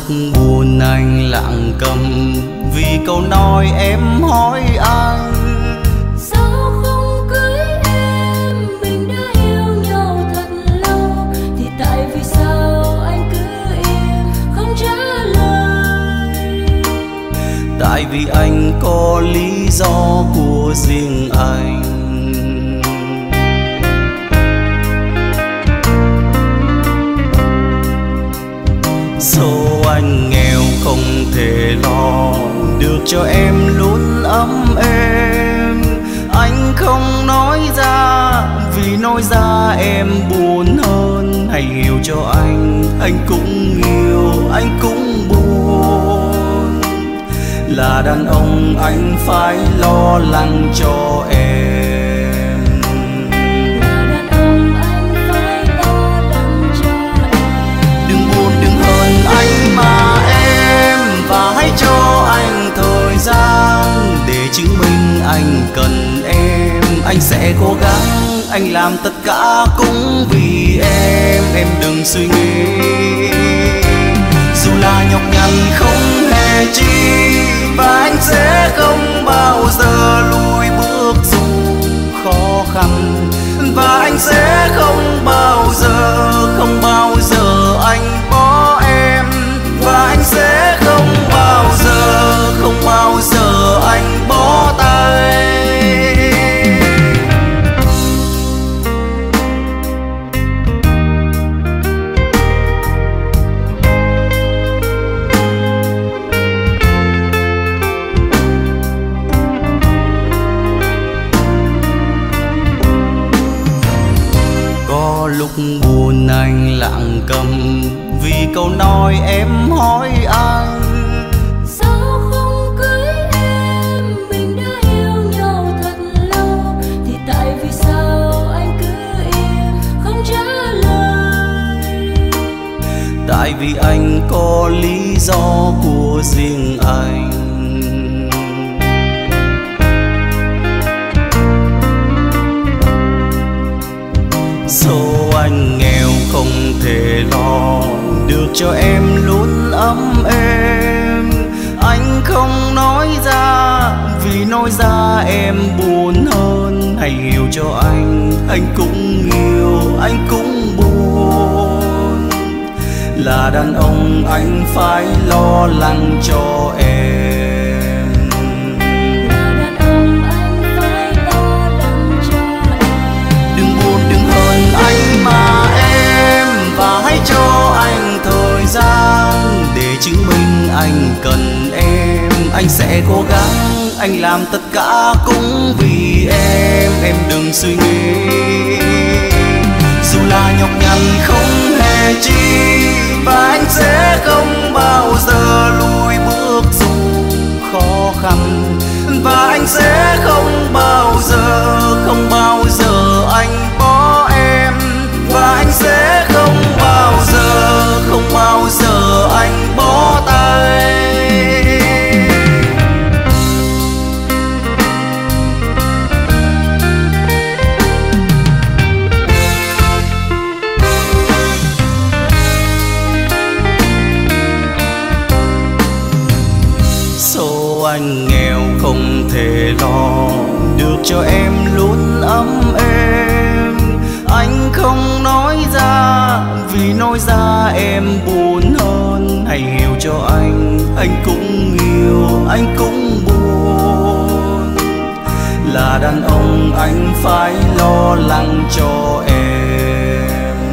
buồn anh lặng câm vì câu nói em hỏi anh. Sao không cưới em, mình đã yêu nhau thật lâu, thì tại vì sao anh cứ im không trả lời? Tại vì anh có lý do của riêng anh. Dẫu anh nghèo không thể lo được cho em luôn ấm êm, anh không nói ra vì nói ra em buồn hơn. Hãy hiểu cho anh cũng yêu, anh cũng buồn. Là đàn ông anh phải lo lắng cho em. Anh mà em, và hãy cho anh thời gian để chứng minh anh cần em. Anh sẽ cố gắng, anh làm tất cả cũng vì em đừng suy nghĩ. Dù là nhọc nhằn không hề chi, và anh sẽ không bao giờ lùi bước dù khó khăn. Và anh sẽ không bao giờ anh bỏ em. Và anh sẽ không bao giờ anh bỏ tay. Có lúc buồn anh lặng câm vì câu nói em hỏi anh. Sao không cưới em, mình đã yêu nhau thật lâu, thì tại vì sao anh cứ im không trả lời? Tại vì anh có lý do của riêng anh. Dẫu anh nghèo không thể lo được cho em luôn ấm êm, anh không nói ra vì nói ra em buồn hơn. Hãy hiểu cho anh cũng yêu, anh cũng buồn. Là đàn ông anh phải lo lắng cho em. Đừng buồn đừng hờn anh mà em, và hãy cho anh thời gian để chứng minh anh cần em. Anh sẽ cố gắng, anh làm tất cả cũng vì em đừng suy nghĩ. Dù là nhọc nhằn không hề chi, và anh sẽ không bao giờ lùi bước dù khó khăn. Và anh sẽ không bao giờ anh bỏ em. Và anh sẽ không bao giờ anh bỏ tay. Dẫu anh nghèo không thể lo được cho em luôn ấm êm, anh không nói ra vì nói ra em buồn hơn. Hãy hiểu cho anh cũng yêu, anh cũng buồn. Là đàn ông anh phải lo lắng cho em.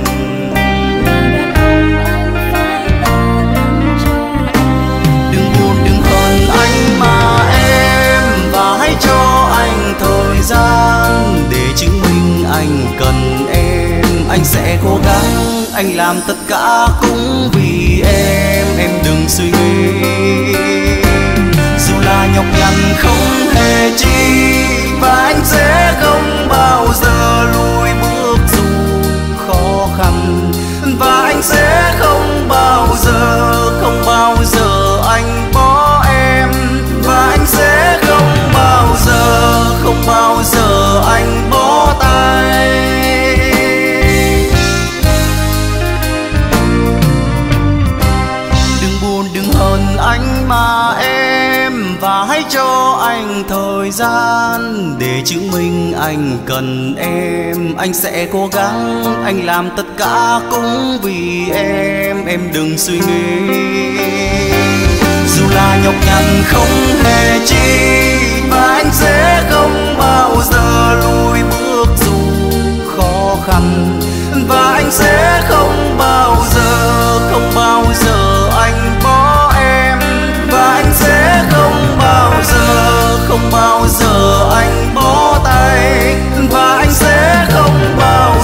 Đừng buồn đừng hờn anh mà em, và hãy cho anh thời gian để chứng minh anh cần em. Anh sẽ cố gắng, anh làm tất cả cũng vì em đừng suy nghĩ. Dù là nhọc nhằn không hề chi, và anh sẽ không bao giờ lùi bước dù khó khăn. Và anh sẽ không bao giờ anh bỏ em. Và anh sẽ không bao giờ anh bỏ tay. chứng minh anh cần em. Anh sẽ cố gắng, anh làm tất cả cũng vì em đừng suy nghĩ. Dù là nhọc nhằn không hề chi, và anh sẽ không bao giờ lùi bước dù khó khăn. Và anh sẽ không bao giờ anh bỏ em. Và anh sẽ không bao giờ anh bỏ tay. Và anh sẽ không bao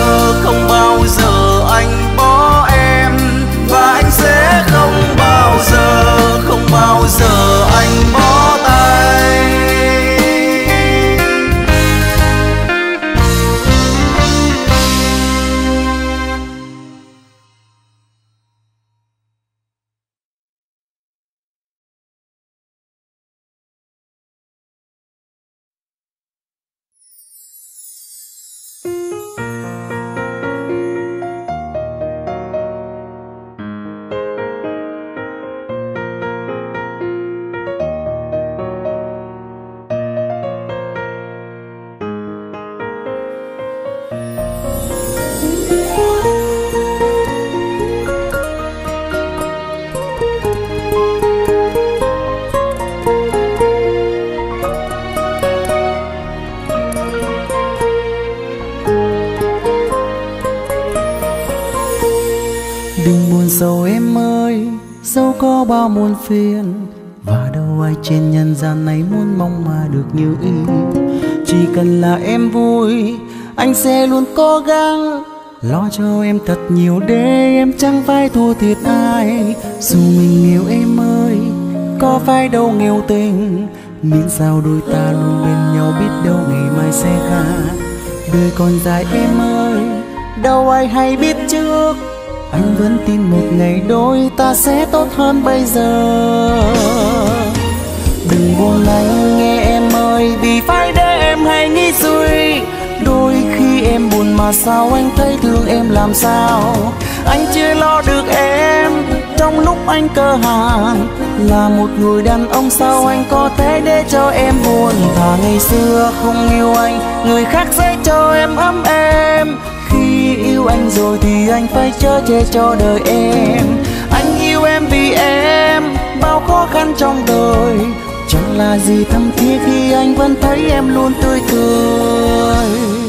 giờ anh bỏ em. Và anh sẽ không bao giờ anh bỏ tay. Dẫu em ơi, dẫu có bao muôn phiền, và đâu ai trên nhân gian này muốn mong mà được như ý. Chỉ cần là em vui, anh sẽ luôn cố gắng lo cho em thật nhiều để em chẳng phải thua thiệt ai. Dù mình nghèo em ơi, có phải đâu nghèo tình, miễn sao đôi ta luôn bên nhau, biết đâu ngày mai sẽ khác. Đời còn dài em ơi, đâu ai hay biết trước. Anh vẫn tin một ngày đôi ta sẽ tốt hơn bây giờ. Đừng buồn anh nghe em ơi, vì phải để em hay nghĩ suy. Đôi khi em buồn mà sao anh thấy thương em làm sao. Anh chưa lo được em trong lúc anh cơ hàn. Là một người đàn ông sao anh có thể để cho em buồn. Thà ngày xưa không yêu anh, người khác sẽ cho em ấm êm. Khi yêu anh rồi thì anh phải chở che cho đời em. Anh yêu em vì em bao khó khăn trong đời. Chẳng là gì thâm thiết khi anh vẫn thấy em luôn tươi cười.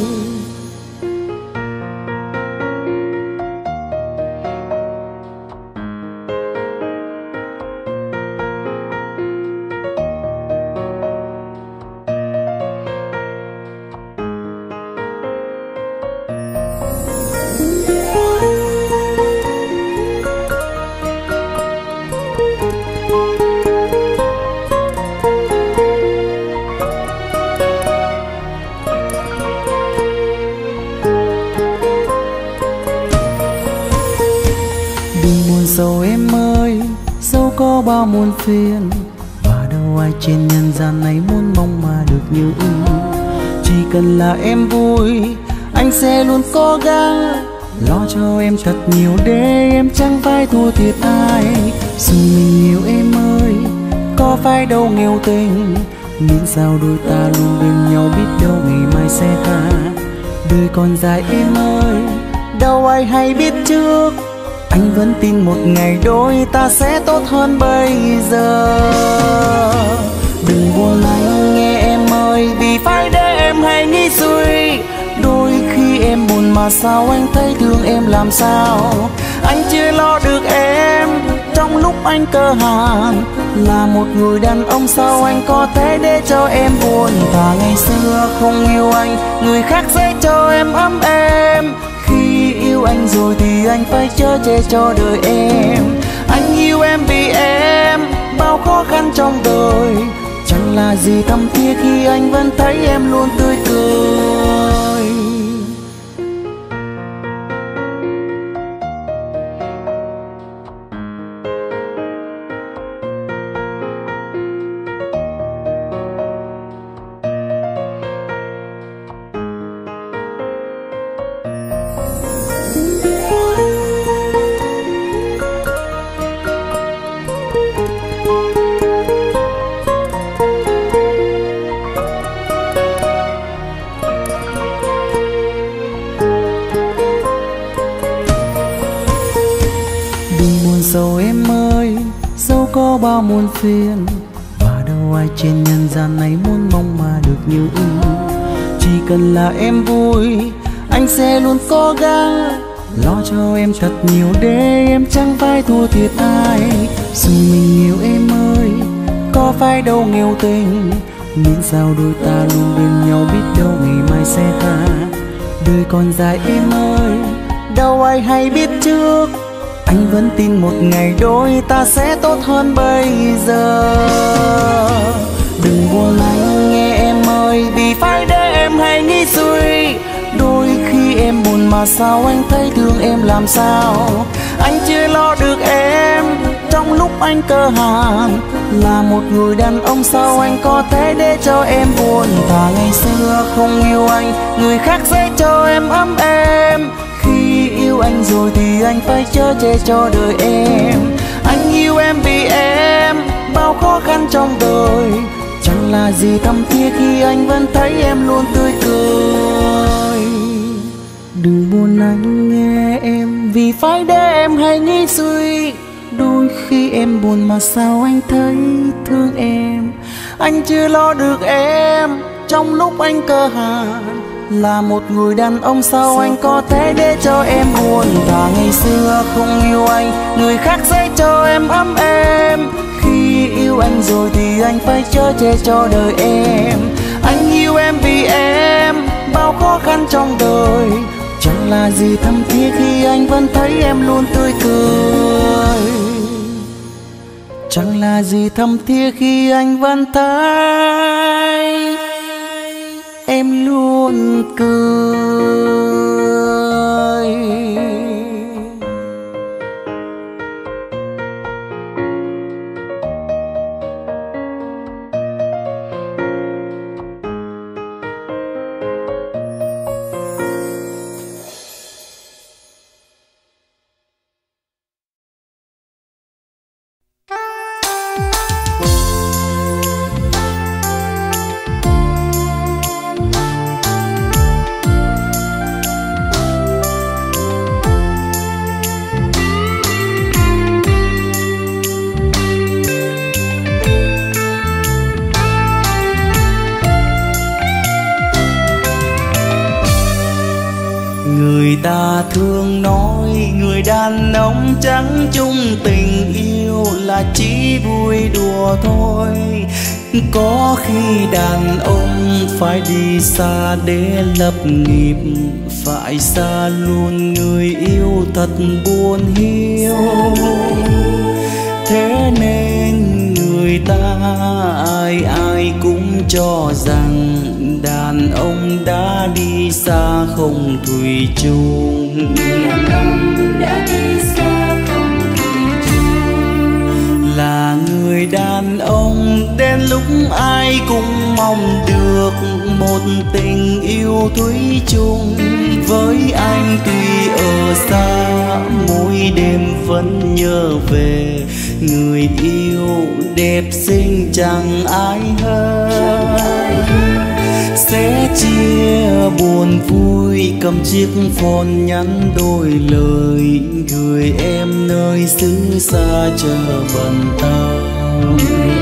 Dẫu em ơi, dẫu có bao muôn phiền, và đâu ai trên nhân gian này muốn mong mà được như ý. Chỉ cần là em vui, anh sẽ luôn cố gắng lo cho em thật nhiều để em chẳng phải thua thiệt ai. Dù mình yêu em ơi, có phải đâu nghèo tình, miễn sao đôi ta luôn bên nhau, biết đâu ngày mai sẽ khác. Đời còn dài em ơi, đâu ai hay biết trước. Anh vẫn tin một ngày đôi ta sẽ tốt hơn bây giờ. Đừng buồn anh nghe em ơi, vì phải để em hay nghĩ suy. Đôi khi em buồn mà sao anh thấy thương em làm sao. Anh chưa lo được em trong lúc anh cơ hàn. Là một người đàn ông sao anh có thể để cho em buồn. Thà ngày xưa không yêu anh, người khác sẽ cho em ấm êm. Khi yêu anh rồi thì anh phải chở che cho đời em. Anh yêu em vì em bao khó khăn trong đời. Chẳng là gì thâm thiết khi anh vẫn thấy em luôn tươi cười. bao muôn phiền, và đâu ai trên nhân gian này muốn mong mà được như ý. Chỉ cần là em vui, anh sẽ luôn cố gắng lo cho em thật nhiều để em chẳng phải thua thiệt ai. Dù mình nhiều em ơi, có phải đâu nghèo tình, miễn sao đôi ta luôn bên nhau, biết đâu ngày mai sẽ khác. Đời còn dài em ơi, đâu ai hay biết trước, anh vẫn tin một ngày đôi ta sẽ tốt hơn bây giờ. Đừng buồn anh nghe em ơi, vì phải để em hay nghĩ suy. Đôi khi em buồn mà sao anh thấy thương em làm sao. Anh chưa lo được em trong lúc anh cơ hàn, là một người đàn ông sao anh có thể để cho em buồn. Thà ngày xưa không yêu anh, người khác sẽ cho em ấm êm. Khi yêu anh rồi thì anh phải chở che cho đời em. Anh yêu em vì em bao khó khăn trong đời, chẳng là gì thâm thiết khi anh vẫn thấy em luôn tươi cười. Đừng buồn anh nghe em, vì phải để em hay nghĩ suy. Đôi khi em buồn mà sao anh thấy thương em. Anh chưa lo được em trong lúc anh cơ hàn, là một người đàn ông sao anh có thể để cho em buồn. Thà ngày xưa không yêu anh, người khác sẽ cho em ấm êm. Khi yêu anh rồi thì anh phải chở che cho đời em. Anh yêu em vì em bao khó khăn trong đời, chẳng là gì thâm thiết khi anh vẫn thấy em luôn tươi cười. Chẳng là gì thâm thiết khi anh vẫn thấy em luôn cười. Người ta thường nói người đàn ông chẳng chung tình yêu là chỉ vui đùa thôi. Có khi đàn ông phải đi xa để lập nghiệp, phải xa luôn người yêu thật buồn hiu. Thế nên người ta ai ai cũng cho rằng đàn ông đã đi xa không thủy chung. Đàn ông đã đi xa không thủy chung. Là người đàn ông đến lúc ai cũng mong được một tình yêu thủy chung. Với anh tuy ở xa, mỗi đêm vẫn nhớ về người yêu đẹp xinh chẳng ai hơn. Sẽ chia buồn vui, cầm chiếc phone nhắn đôi lời, gửi em nơi xứ xa chờ bận tâm.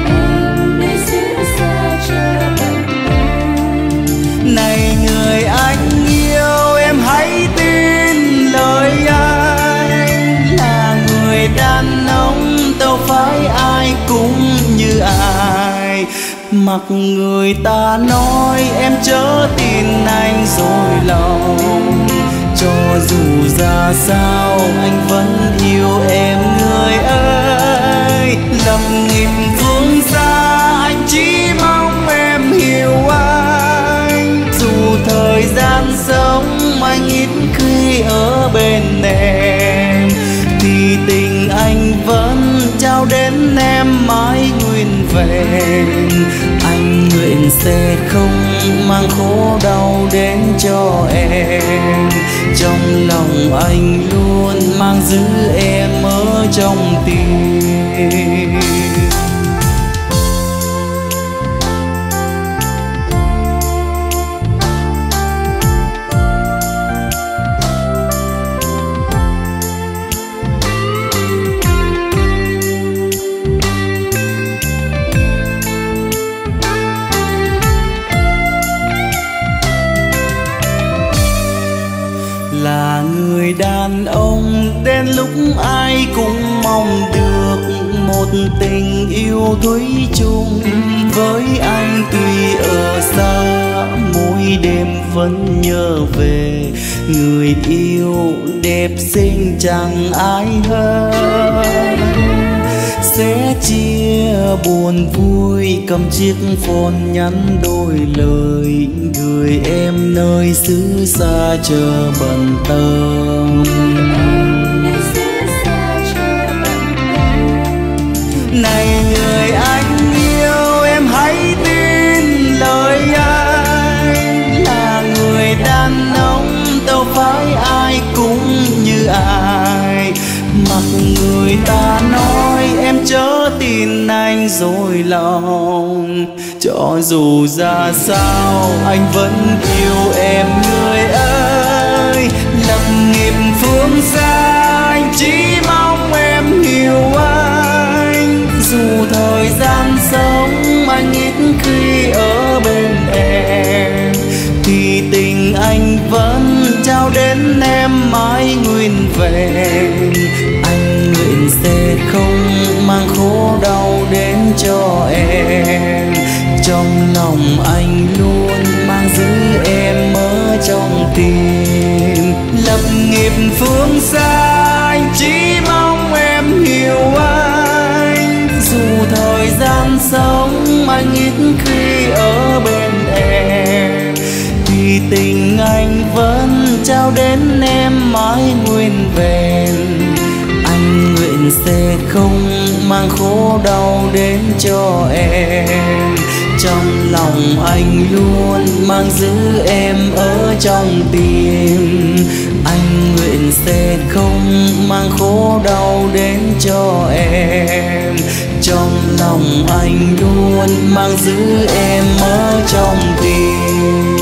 Này người anh yêu, em hãy tin lời anh, là người đàn ông đâu phải ai cũng như ai. Mặc người ta nói em chớ tin anh dối lòng, cho dù ra sao anh vẫn yêu em người ơi. Lập nghiệp phương xa anh chỉ mong em hiểu anh, dù thời gian sống anh ít khi ở bên em, thì tình anh vẫn trao đến em mãi nguyên vẹn. Anh nguyện sẽ không mang khổ đau đến cho em, trong lòng anh luôn mang giữ em ở trong tim. người đàn ông đến lúc ai cũng mong được một tình yêu thủy chung với anh. Tuy ở xa mỗi đêm vẫn nhớ về người yêu đẹp xinh chẳng ai hơn. Sẽ chia buồn vui cầm chiếc phone nhắn đôi lời gửi em nơi xứ xa chờ bận tâm. Này người anh yêu, em hãy tin lời anh, là người đàn ông đâu phải ai cũng như ai. Mặc người ta nói em chớ tin anh dối lòng, cho dù ra sao anh vẫn yêu em người ơi. Lập nghiệp phương xa anh chỉ mong em hiểu anh, dù thời gian sống anh ít khi ở bên em, thì tình anh vẫn trao đến em mãi nguyên vẹn. Anh nguyện sẽ không mang khổ đau đến cho em, trong lòng anh luôn mang giữ em ở trong tim. Lập nghiệp phương xa anh chỉ mong em hiểu anh, dù thời gian sống anh ít khi ở bên em, thì tình anh vẫn trao đến em mãi nguyên vẹn. Anh nguyện sẽ không mang khổ đau đến cho em, trong lòng anh luôn mang giữ em ở trong tim. Anh nguyện sẽ không mang khổ đau đến cho em, trong lòng anh luôn mang giữ em ở trong tim.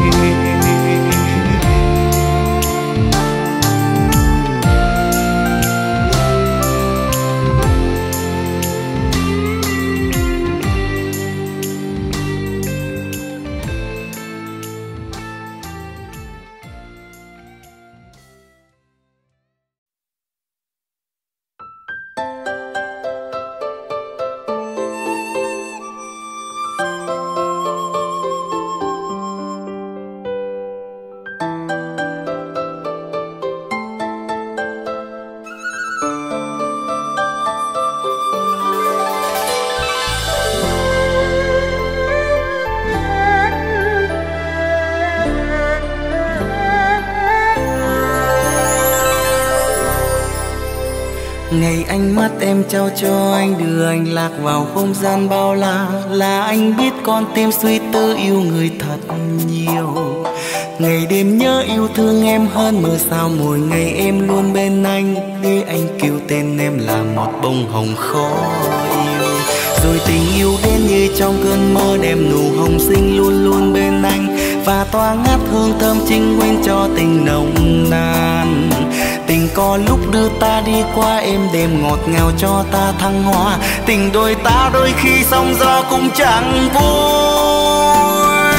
Ngày ánh mắt em trao cho anh đưa anh lạc vào không gian bao la, là anh biết con tim suy tư yêu người thật nhiều. Ngày đêm nhớ yêu thương em hơn mưa sao, mỗi ngày em luôn bên anh, để anh kêu tên em là một bông hồng khó yêu. Rồi tình yêu đến như trong cơn mơ, đem nụ hồng xinh luôn luôn bên anh, và tỏa ngát hương thơm chính nguyên cho tình nồng nàn. Tình có lúc đưa ta đi qua êm đềm ngọt ngào cho ta thăng hoa, tình đôi ta đôi khi sóng gió cũng chẳng vui.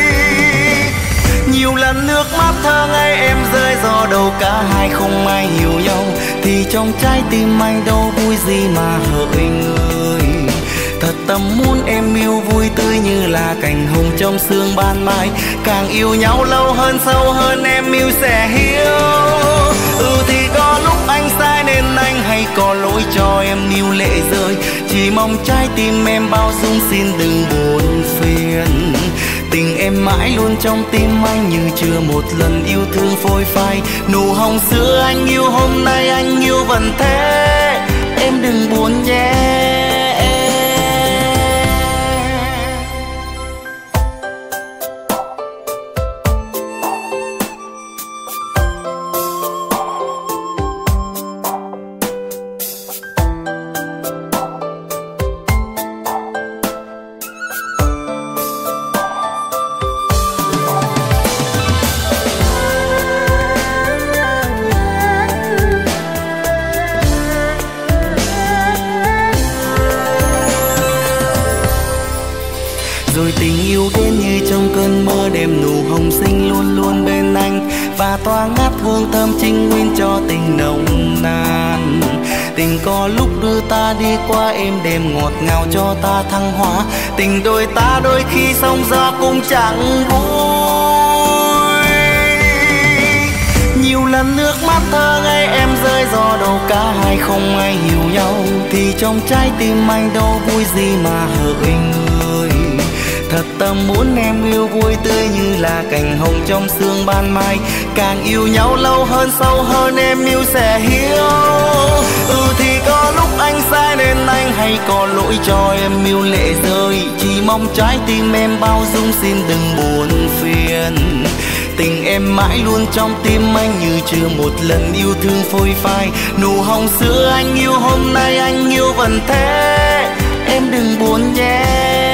Nhiều lần nước mắt thơ ngây em rơi do đầu cả hai không ai hiểu nhau, thì trong trái tim anh đâu vui gì mà hỡi người. Thật tâm muốn em yêu vui tươi như là cành hồng trong sương ban mai, càng yêu nhau lâu hơn sâu hơn em yêu sẽ hiểu. Thì có lúc anh sai nên anh hay có lỗi cho em níu lệ rơi, chỉ mong trái tim em bao dung xin đừng buồn phiền. Tình em mãi luôn trong tim anh như chưa một lần yêu thương phôi phai, nụ hồng xưa anh yêu hôm nay anh yêu vẫn thế, em đừng buồn nhé. trà tỏa ngát hương thơm trinh nguyên cho tình nồng nàn. Tình có lúc đưa ta đi qua êm đềm ngọt ngào cho ta thăng hoa. Tình đôi ta đôi khi sóng gió cũng chẳng vui. Nhiều lần nước mắt thơ ngây em rơi do đâu cả hai không ai hiểu nhau. Thì trong trái tim anh đâu vui gì mà hỡi người. Thật tâm muốn em yêu vui tươi như là cành hồng trong sương ban mai. Càng yêu nhau lâu hơn sâu hơn em yêu sẽ hiểu. Thì có lúc anh sai nên anh hay có lỗi cho em yêu lệ rơi. Chỉ mong trái tim em bao dung xin đừng buồn phiền. Tình em mãi luôn trong tim anh như chưa một lần yêu thương phôi phai. Nụ hồng xưa anh yêu hôm nay anh yêu vẫn thế. Em đừng buồn nhé.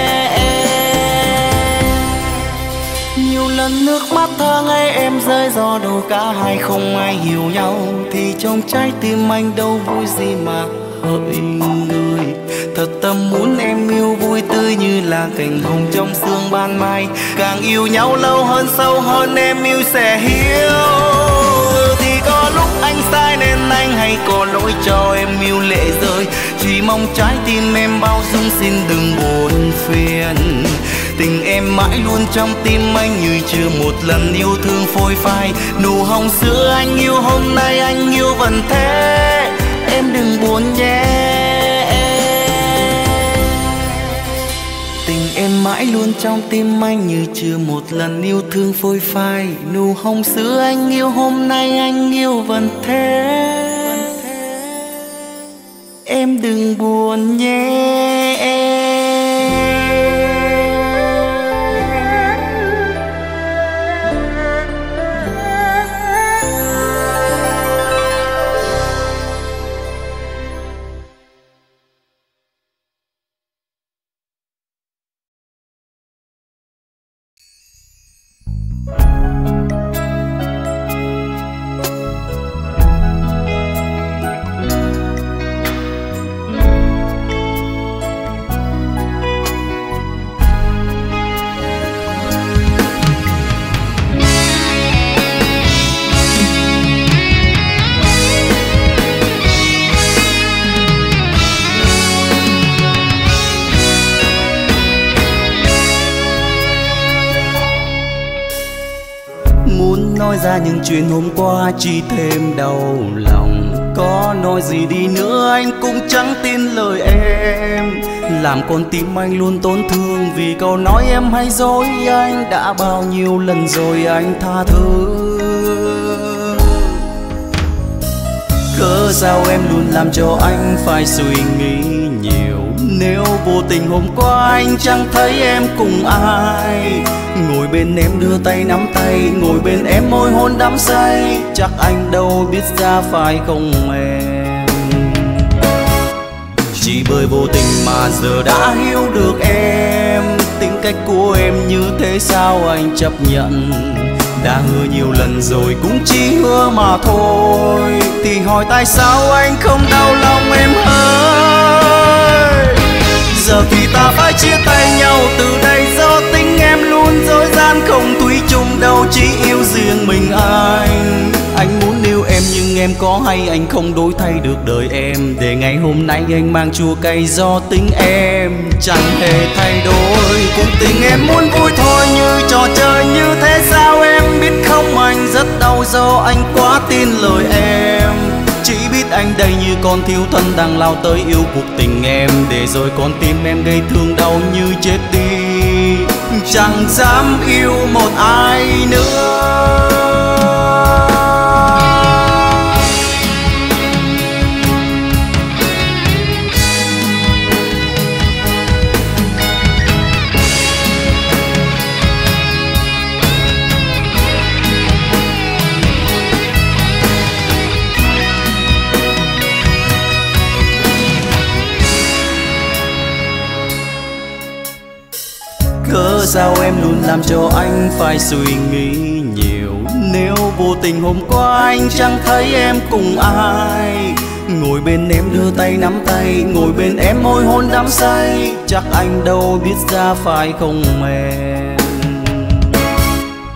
Nhiều lần nước mắt thơ ngây em rơi do đâu cả hai không ai hiểu nhau. Thì trong trái tim anh đâu vui gì mà hỡi người. Thật tâm muốn em yêu vui tươi như là cành hồng trong sương ban mai. Càng yêu nhau lâu hơn sâu hơn em yêu sẽ hiểu. Thì có lúc anh sai nên anh hay có lỗi cho em yêu lệ rơi. Chỉ mong trái tim em bao dung xin đừng buồn phiền. Tình em mãi luôn trong tim anh như chưa một lần yêu thương phôi phai. Nụ hồng xưa anh yêu hôm nay anh yêu vẫn thế. Em đừng buồn nhé. Tình em mãi luôn trong tim anh như chưa một lần yêu thương phôi phai. Nụ hồng xưa anh yêu hôm nay anh yêu vẫn thế. Em đừng buồn nhé. Nói ra những chuyện hôm qua chỉ thêm đau lòng. Có nói gì đi nữa anh cũng chẳng tin lời em. Làm con tim anh luôn tổn thương vì câu nói em hay dối anh. Đã bao nhiêu lần rồi anh tha thứ. Cớ sao em luôn làm cho anh phải suy nghĩ nhiều. Nếu vô tình hôm qua anh chẳng thấy em cùng ai. Ngồi bên em đưa tay nắm tay, ngồi bên em môi hôn đắm say. Chắc anh đâu biết ra phải không em. Chỉ bởi vô tình mà giờ đã hiểu được em. Tính cách của em như thế sao anh chấp nhận. Đã hứa nhiều lần rồi cũng chỉ hứa mà thôi. Thì hỏi tại sao anh không đau lòng em ơi. Giờ thì ta phải chia tay nhau từ đây. Do tính em luôn dối gian không thủy chung đâu chỉ yêu riêng mình anh. Anh muốn yêu em nhưng em có hay anh không đổi thay được đời em. Để ngày hôm nay anh mang chua cay do tính em chẳng hề thay đổi. Cuộc tình em muốn vui thôi như trò chơi như thế sao em biết không. Anh rất đau do anh quá tin lời em. Chỉ biết anh đây như con thiếu thân đang lao tới yêu cuộc tình em. Để rồi con tim em gây thương đau như chết đi. Chẳng dám yêu một ai nữa. Cớ sao em luôn làm cho anh phải suy nghĩ nhiều. Nếu vô tình hôm qua anh chẳng thấy em cùng ai. Ngồi bên em đưa tay nắm tay, ngồi bên em môi hôn đắm say. Chắc anh đâu biết ra phải không em.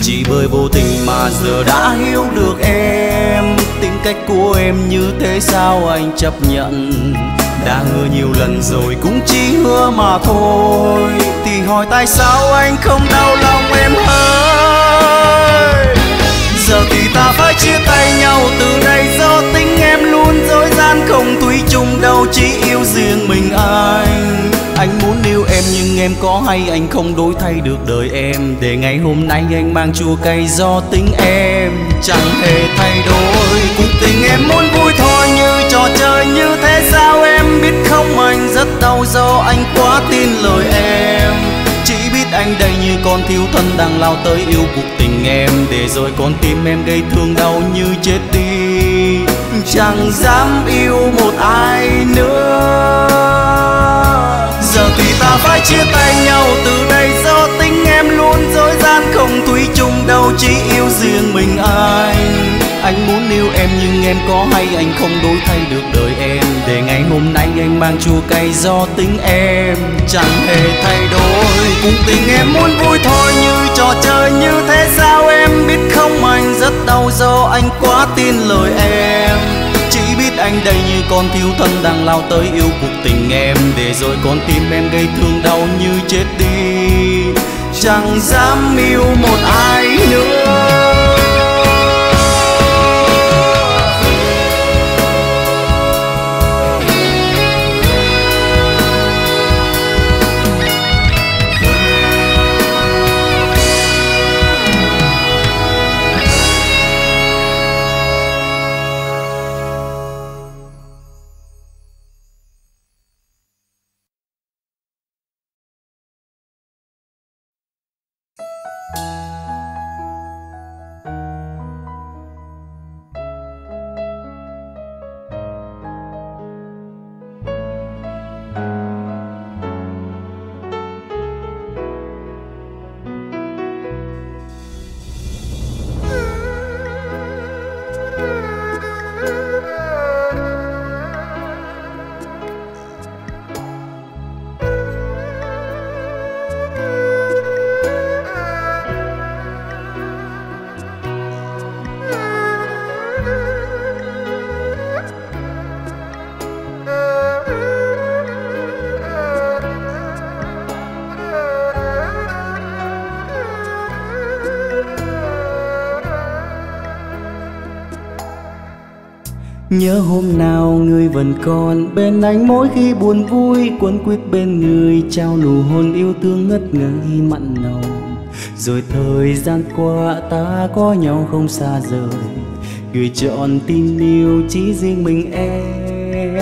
Chỉ bởi vô tình mà giờ đã hiểu được em. Tính cách của em như thế sao anh chấp nhận? Đã hứa nhiều lần rồi cũng chỉ hứa mà thôi. Thì hỏi tại sao anh không đau lòng em ơi? Giờ thì ta phải chia tay nhau từ đây, do tính em luôn dối gian, không thủy chung đâu, chỉ yêu riêng mình anh. Anh muốn yêu em nhưng em có hay anh không đổi thay được đời em. Để ngày hôm nay anh mang chua cay do tính em chẳng hề thay đổi. Cuộc tình em muốn vui thôi như trò chơi như thế sao em biết không? Anh rất đau do anh quá tin lời em. Chỉ biết anh đây như con thiếu thân đang lao tới yêu cuộc tình em. Để rồi con tim em gây thương đau như chết đi, chẳng dám yêu một ai nữa. Giờ thì ta phải chia tay nhau từ đây, do tính em luôn dối gian, không thủy chung đâu, chỉ yêu riêng mình anh. Anh muốn yêu em nhưng em có hay anh không đổi thay được đời em. Để ngày hôm nay anh mang chua cay do tính em chẳng hề thay đổi. Cuộc tình em muốn vui thôi như trò chơi như thế sao em biết không? Anh rất đau do anh quá tin lời em. Chỉ biết anh đây như con thiếu thân đang lao tới yêu cuộc tình em. Để rồi con tim em gây thương đau như chết đi, chẳng dám yêu một ai nữa. Nhớ hôm nào người vẫn còn bên anh, mỗi khi buồn vui quấn quýt bên người, trao nụ hôn yêu thương ngất ngây mặn nồng. Rồi thời gian qua ta có nhau không xa rời, gửi trọn tin yêu chỉ riêng mình em.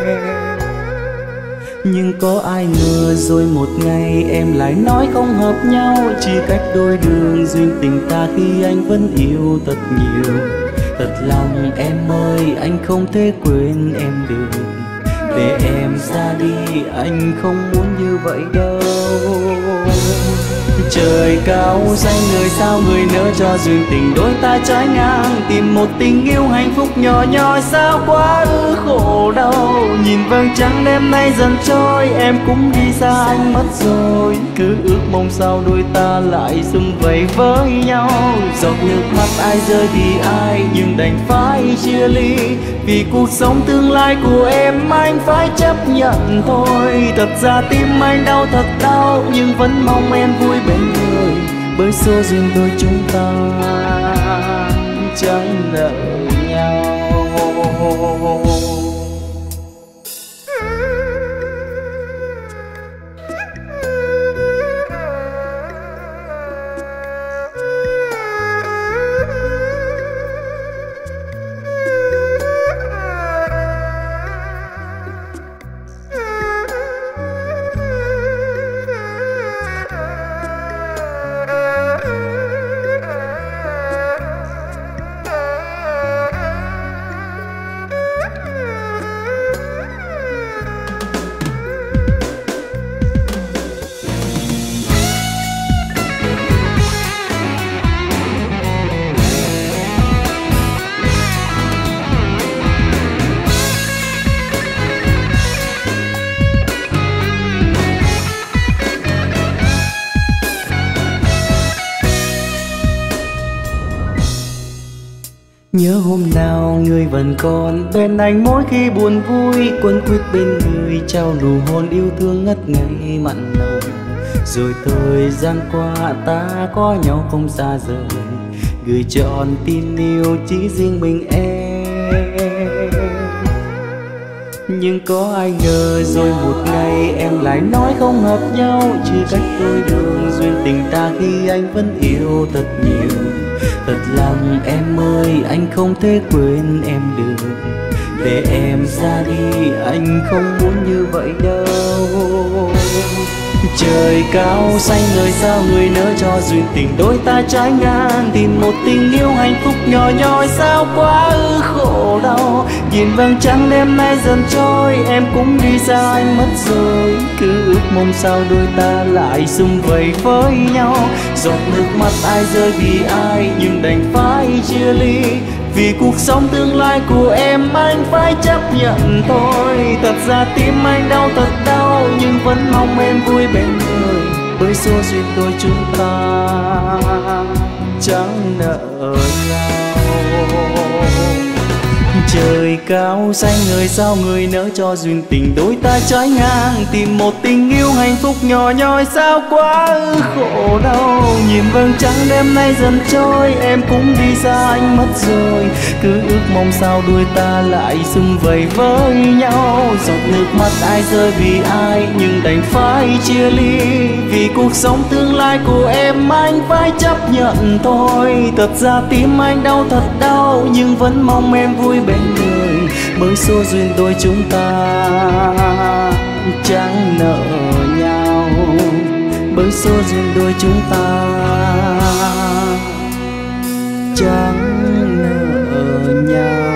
Nhưng có ai ngờ rồi một ngày em lại nói không hợp nhau, chỉ cách đôi đường duyên tình ta khi anh vẫn yêu thật nhiều. Thật lòng em ơi, anh không thể quên em được. Để em ra đi, anh không muốn như vậy đâu. Trời cao xanh người sao người nỡ cho duyên tình đôi ta trái ngang, tìm một tình yêu hạnh phúc nhỏ nhỏ sao quá ư khổ đau. Nhìn vầng trăng đêm nay dần trôi, em cũng đi xa anh mất rồi. Cứ ước mong sao đôi ta lại sum vầy với nhau. Giọt nước mắt ai rơi thì ai, nhưng đành phải chia ly. Vì cuộc sống tương lai của em anh phải chấp nhận thôi. Thật ra tim anh đau thật đau, nhưng vẫn mong em vui bên người. Bởi số duyên đôi chúng ta chẳng nợ nhau. Nhớ hôm nào người vẫn còn bên anh mỗi khi buồn vui, quấn quýt bên người trao nụ hôn yêu thương ngất ngây mặn nồng. Rồi thời gian qua ta có nhau không xa rời, gửi trọn tin yêu chỉ riêng mình em. Nhưng có ai ngờ rồi một ngày em lại nói không hợp nhau, chỉ cách đôi đường duyên tình ta khi anh vẫn yêu thật nhiều. Thật lòng em ơi, anh không thể quên em được, để em ra đi anh không muốn như vậy đâu. Trời cao xanh người sao người nỡ cho duyên tình đôi ta trái ngang, tìm một tình yêu hạnh phúc nhỏ nhoi sao quá khổ đau. Nhìn vầng trăng đêm nay dần trôi, em cũng đi xa anh mất rồi, cứ ước mong sao đôi ta lại sum vầy với nhau. Giọt nước mắt ai rơi vì ai nhưng đành phải chia ly, vì cuộc sống tương lai của em anh phải chấp nhận thôi. Thật ra tim anh đau thật đau, nhưng vẫn mong em vui bên người, bởi số duyên đôi chúng ta chẳng nợ nhau. Trời cao xanh người sao người nỡ cho duyên tình đôi ta trái ngang, tìm một tình yêu hạnh phúc nhỏ nhoi sao quá khổ đau. Nhìn vầng trăng đêm nay dần trôi, em cũng đi xa anh mất rồi, cứ ước mong sao đôi ta lại sum vầy với nhau. Giọt nước mắt ai rơi vì ai nhưng đành phải chia ly, vì cuộc sống tương lai của em anh phải chấp nhận thôi. Thật ra tim anh đau thật đau, nhưng vẫn mong em vui bên người, bởi số duyên đôi chúng ta chẳng nợ nhau, bởi số duyên đôi chúng ta chẳng nợ nhau.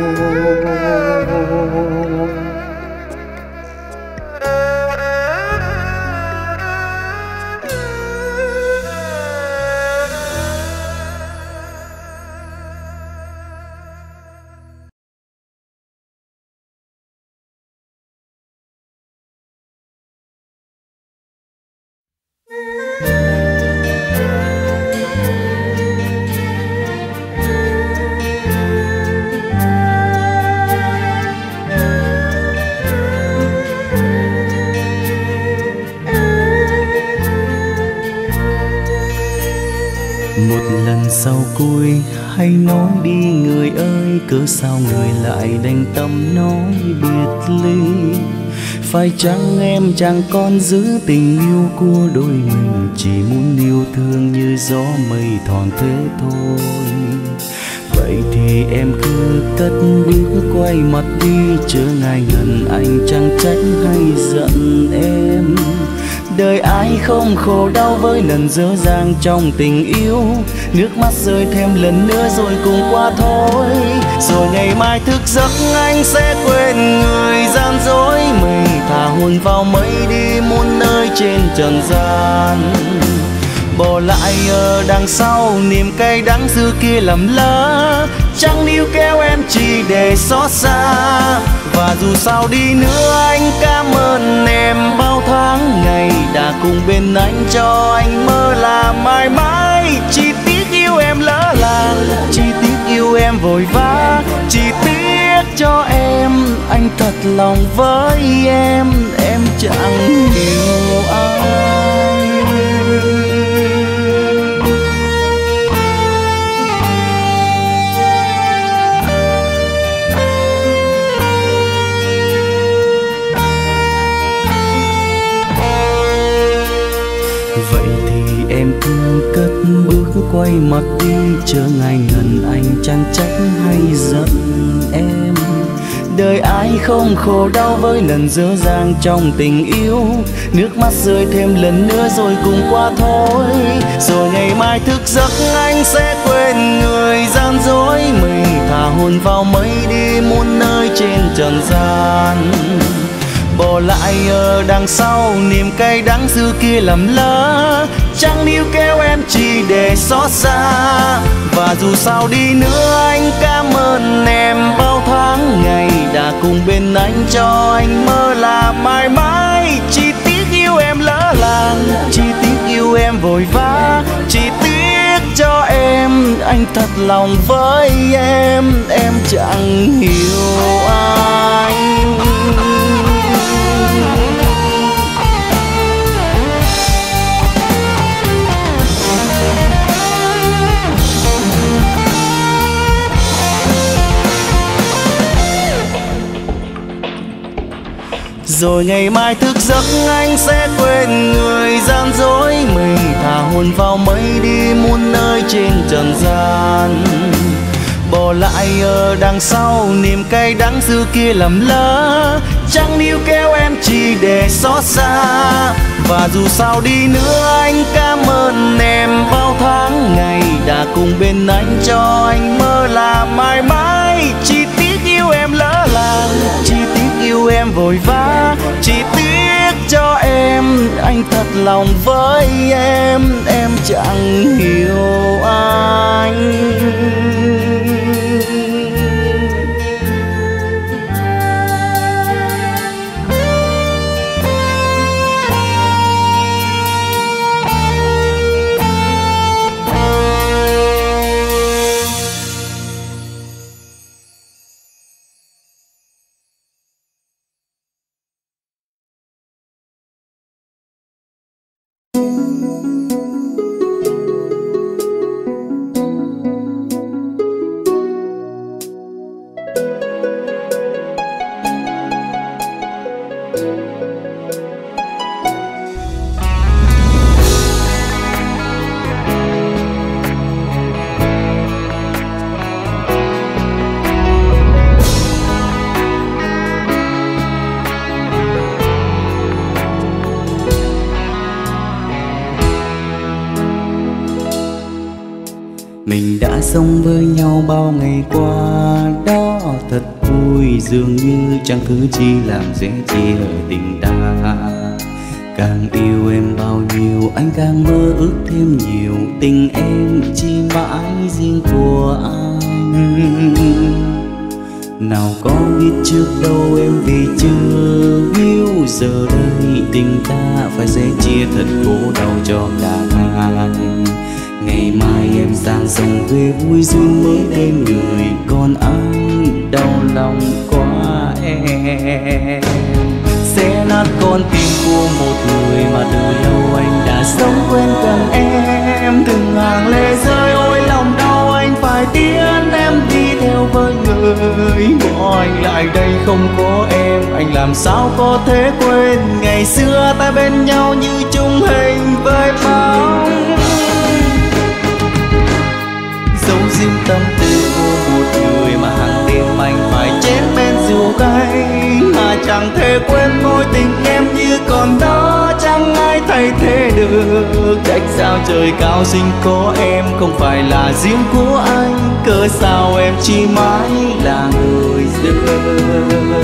Một lần sau cuối hãy nói đi người ơi, cớ sao người lại đành tâm nói biệt ly. Phải chăng em chẳng còn giữ tình yêu của đôi mình, chỉ muốn yêu thương như gió mây thoảng thế thôi. Vậy thì em cứ cất bước quay mặt đi, chớ ngại ngần anh chẳng trách hay giận em. Đời ai không khổ đau với lần dở dang trong tình yêu, nước mắt rơi thêm lần nữa rồi cùng qua thôi. Rồi ngày mai thức giấc anh sẽ quên người gian dối mình, thả hồn vào mây đi muôn nơi trên trần gian. Bỏ lại ở đằng sau niềm cay đắng xưa kia lầm lỡ, chẳng níu kéo em chỉ để xót xa. Và dù sao đi nữa anh cảm ơn em bao tháng ngày đã cùng bên anh, cho anh mơ là mãi mãi. Chỉ tiếc yêu em lỡ làng, chỉ tiếc yêu em vội vã, chỉ tiếc cho em anh thật lòng với em chẳng yêu ai. Vậy thì em cứ cất bước quay mặt đi, chớ ngại ngần anh chẳng trách hay giận em. Đời ai không khổ đau với lần dở dang trong tình yêu, nước mắt rơi thêm lần nữa rồi cùng qua thôi. Rồi ngày mai thức giấc anh sẽ quên người gian dối mình, thả hồn vào mây đi muôn nơi trên trần gian. Bỏ lại ở đằng sau niềm cay đắng xưa kia lầm lỡ, chẳng níu kéo em chỉ để xót xa. Và dù sao đi nữa anh cảm ơn em bao tháng ngày đã cùng bên anh, cho anh mơ là mãi mãi. Chỉ tiếc yêu em lỡ làng, chỉ tiếc yêu em vội vã, chỉ tiếc cho em anh thật lòng với em chẳng hiểu anh. Rồi ngày mai thức giấc anh sẽ quên người gian dối mình, thả hồn vào mây đi muôn nơi trên trần gian. Bỏ lại ở đằng sau niềm cay đắng xưa kia lầm lỡ, chẳng níu kéo em chỉ để xót xa. Và dù sao đi nữa anh cảm ơn em bao tháng ngày đã cùng bên anh, cho anh mơ là mãi mãi. Chỉ tiếc yêu em lỡ làng, chỉ tiếc yêu em vội vã, chỉ tiếc cho em anh thật lòng với em chẳng hiểu anh. Mình đã sống với nhau bao ngày qua, đó thật vui, dường như chẳng cứ chi làm dễ chia tình ta. Càng yêu em bao nhiêu anh càng mơ ước thêm nhiều, tình em chỉ mãi riêng của anh. Nào có biết trước đâu em vì chưa yêu, giờ đây tình ta phải sẽ chia thật khổ đau cho cả hai. Ngày mai em sang sông về vui duyên mới bên người, còn anh đau lòng quá em. Sẽ nát con tim của một người mà từ lâu anh đã sống quên gần em. Từng hàng lệ rơi ôi lòng đau anh phải tiến em đi theo với người. Bỏ anh lại đây không có em, anh làm sao có thể quên ngày xưa ta bên nhau như chung hình với bóng. Giấu riêng tâm tư của một người mà hàng đêm anh phải chén bên rượu cay, mà chẳng thể quên mối tình em như còn đó, chẳng ai thay thế được. Trách sao trời cao sinh có em không phải là riêng của anh, cớ sao em chỉ mãi là người dưng.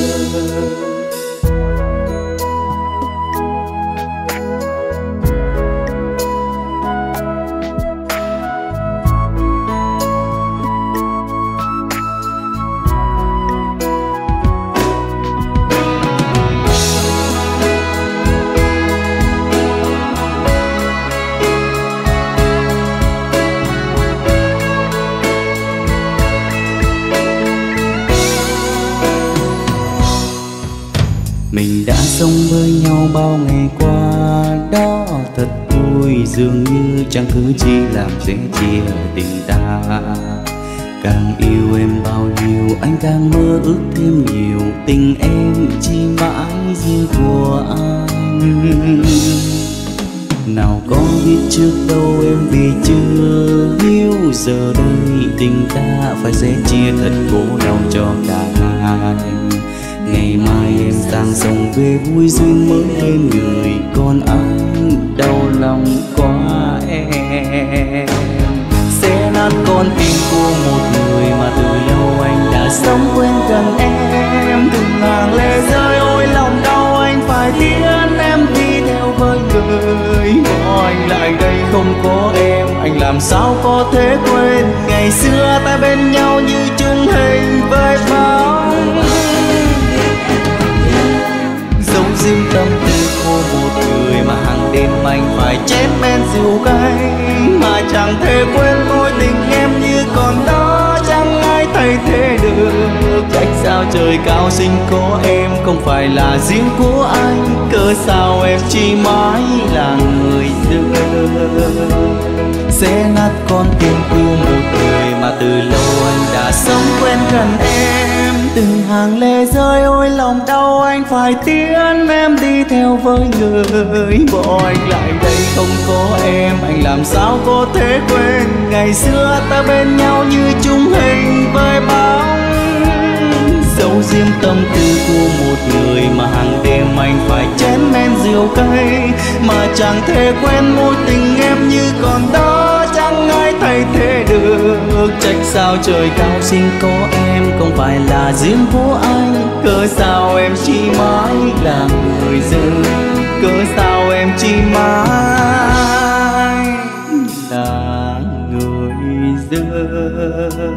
Mình đã sống với nhau bao ngày qua, đó thật vui, dường như chẳng cứ chi làm dễ chia tình ta. Càng yêu em bao nhiêu anh càng mơ ước thêm nhiều, tình em chỉ mãi riêng của anh. Nào có biết trước đâu em vì chưa yêu, giờ đây tình ta phải sẽ chia thật khổ đau cho cả hai. Ngày mai em sang sông về vui duyên mới bên người, còn anh đau lòng quá em. Sẽ nát con tim của một người mà từ lâu anh đã sống quên gần em. Từng hàng lệ rơi ôi lòng đau anh phải tiến em đi theo với người. Bỏ anh lại đây không có em, anh làm sao có thể quên ngày xưa ta bên nhau như chung hình với bóng. Giấu riêng tâm tư của một người mà hàng đêm anh phải chén men rượu cay, mà chẳng thể quên mối tình em sao trời cao sinh có em không phải là riêng của anh, cớ sao em chỉ mãi là người dưng sẽ nát con tim yêu một người mà từ lâu anh đã sống quen gần em. Từng hàng lệ rơi ôi lòng đau anh phải tiễn em đi theo với người. bỏ anh lại đây không có em, anh làm sao có thể quên ngày xưa ta bên nhau như chung hình với bóng, dấu riêng tâm tư của một người mà hàng đêm anh phải chén men rượu cay, mà chẳng thể quên mối tình em như còn đó, chẳng ai thay thế được. Trách sao trời cao sinh có em không phải là riêng của anh, cớ sao em chỉ mãi là người dưng, cớ sao em chỉ mãi là người dưng.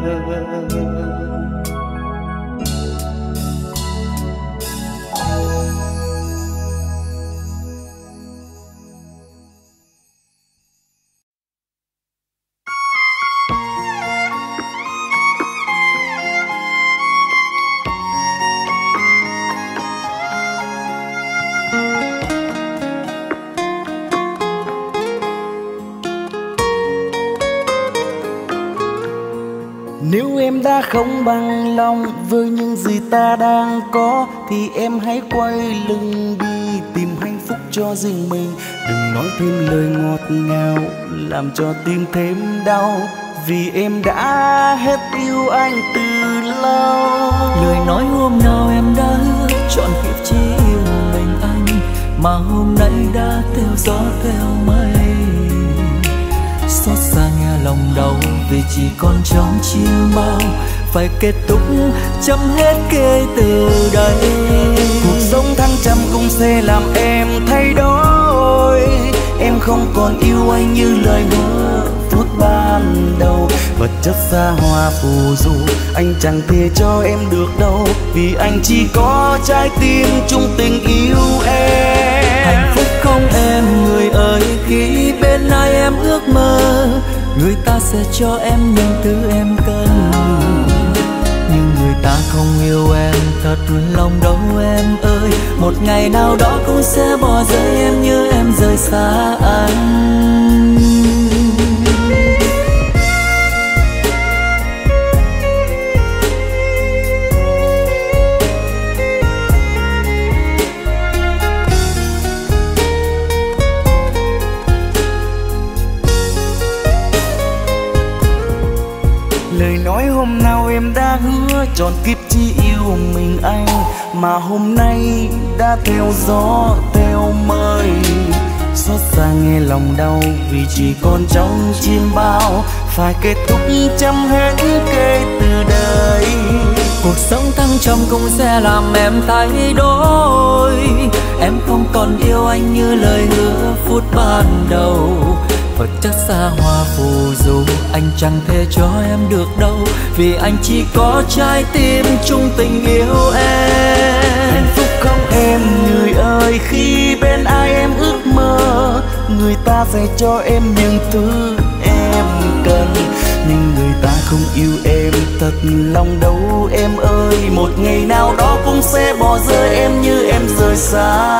Nếu em đã không bằng lòng với những gì ta đang có thì em hãy quay lưng đi tìm hạnh phúc cho riêng mình. Đừng nói thêm lời ngọt ngào làm cho tim thêm đau, vì em đã hết yêu anh từ lâu. Lời nói hôm nào em đã hứa chọn kiếp chỉ yêu mình anh, mà hôm nay đã theo gió theo mây. Xót xa nghe lòng đau vì chỉ còn trong chiêm bao, phải kết thúc chấm hết kể từ đây. Cuộc sống thăng trầm cũng sẽ làm em thay đổi, em không còn yêu anh như lời hứa phút ban đầu. Vật chất xa hoa phù du anh chẳng thể cho em được đâu, vì anh chỉ có trái tim chung tình yêu em. Hạnh phúc không em người ơi, khi bên ai em ước mơ, người ta sẽ cho em những thứ em cần. Nhưng người ta không yêu em thật lòng đâu em ơi, một ngày nào đó cũng sẽ bỏ rơi em như em rời xa anh. Lời nói hôm nào em đã hứa trọn kiếp chỉ yêu mình anh, mà hôm nay đã theo gió theo mây. Xót xa nghe lòng đau vì chỉ còn trong chim bao, phải kết thúc chấm hết kể từ đây. Cuộc sống thăng trầm cũng sẽ làm em thay đổi, em không còn yêu anh như lời hứa phút ban đầu. Vật chất xa hoa phù du anh chẳng thể cho em được đâu, vì anh chỉ có trái tim chung tình yêu em. Hạnh phúc không em người ơi, khi bên ai em ước mơ, người ta sẽ cho em những thứ em cần. Nhưng người ta không yêu em thật lòng đâu em ơi, một ngày nào đó cũng sẽ bỏ rơi em như em rời xa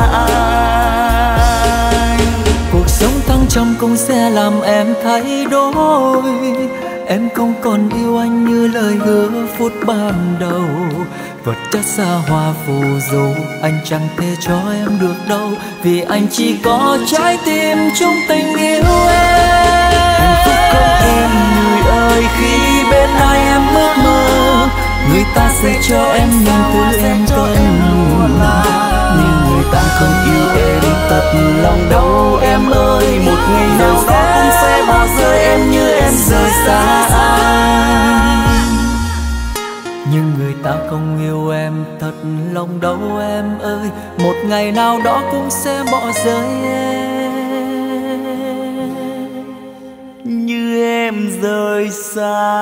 anh. Cuộc sống thăng trầm cũng sẽ làm em thay đổi, em không còn yêu anh như lời hứa phút ban đầu. Vật chất xa hoa phù du anh chẳng thể cho em được đâu, vì anh chỉ có trái tim chung tình yêu em. Hạnh phúc không em người ơi, khi bên ai em ước mơ, người ta sẽ cho em những thứ em cần. Nhưng người ta không yêu em thật lòng đâu em ơi, một ngày nào đó cũng sẽ bỏ rơi em như em rời xa anh. Nhưng người ta không yêu em thật lòng đâu em ơi, một ngày nào đó cũng sẽ bỏ rơi em như em rời xa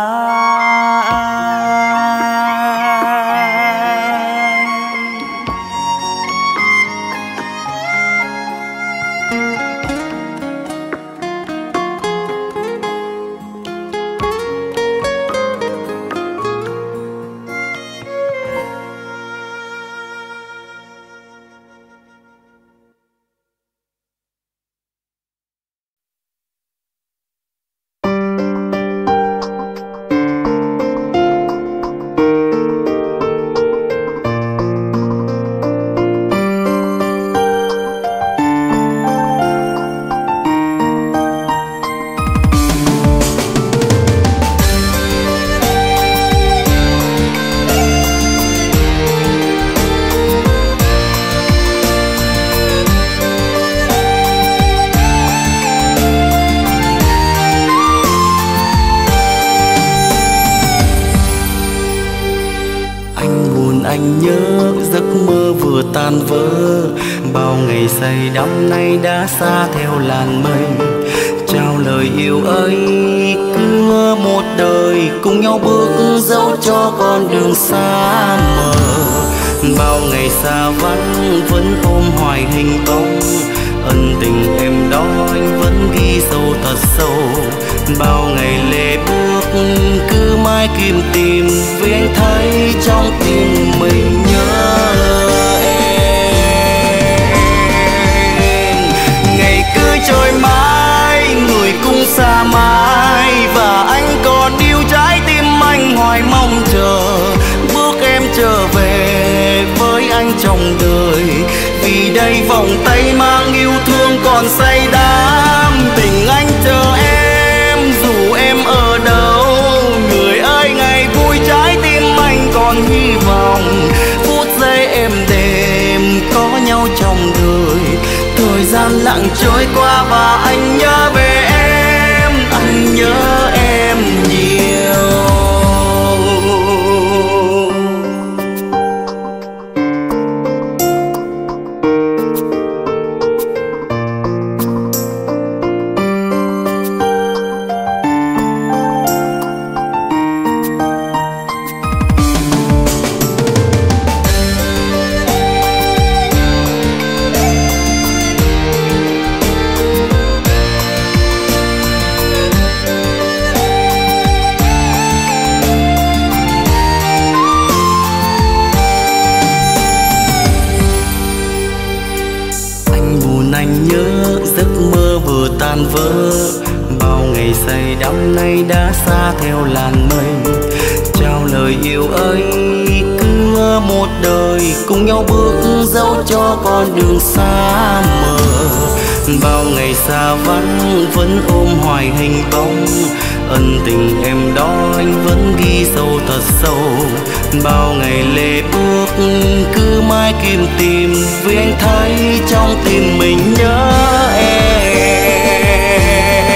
anh. anh nhớ giấc mơ vừa tan vỡ, bao ngày say đắm nay đã xa theo làn mây. Trao lời yêu ấy cứ một đời cùng nhau bước dẫu cho con đường xa mờ. Bao ngày xa vắng vẫn ôm hoài hình bóng, ân tình em đó anh vẫn ghi sâu thật sâu. Bao ngày lê bước cứ mãi kiếm tìm, vì anh thấy trong tim mình nhớ em. Ngày cứ trôi mãi, người cũng xa mãi, và anh còn yêu trái tim anh hoài mong chờ bước em trở về với anh trong đời. Vì đây vòng tay mang yêu thương còn say đắm, tình anh chờ em dù em ở đâu. Người ơi ngày vui trái tim anh còn hy vọng, phút giây êm đềm có nhau trong đời. Thời gian lặng trôi qua và anh nhớ về em, anh nhớ em nhiều. Anh nhớ giấc mơ vừa tan vỡ, bao ngày say đắm nay đã xa theo làn mây. Trao lời yêu ấy cứ một đời cùng nhau bước dẫu cho con đường xa mờ. Bao ngày xa vắng vẫn ôm hoài hình bóng, ân tình em đó anh vẫn ghi sâu thật sâu. Bao ngày lê bước cứ mãi kiếm tìm, vì anh thấy trong tim mình nhớ em.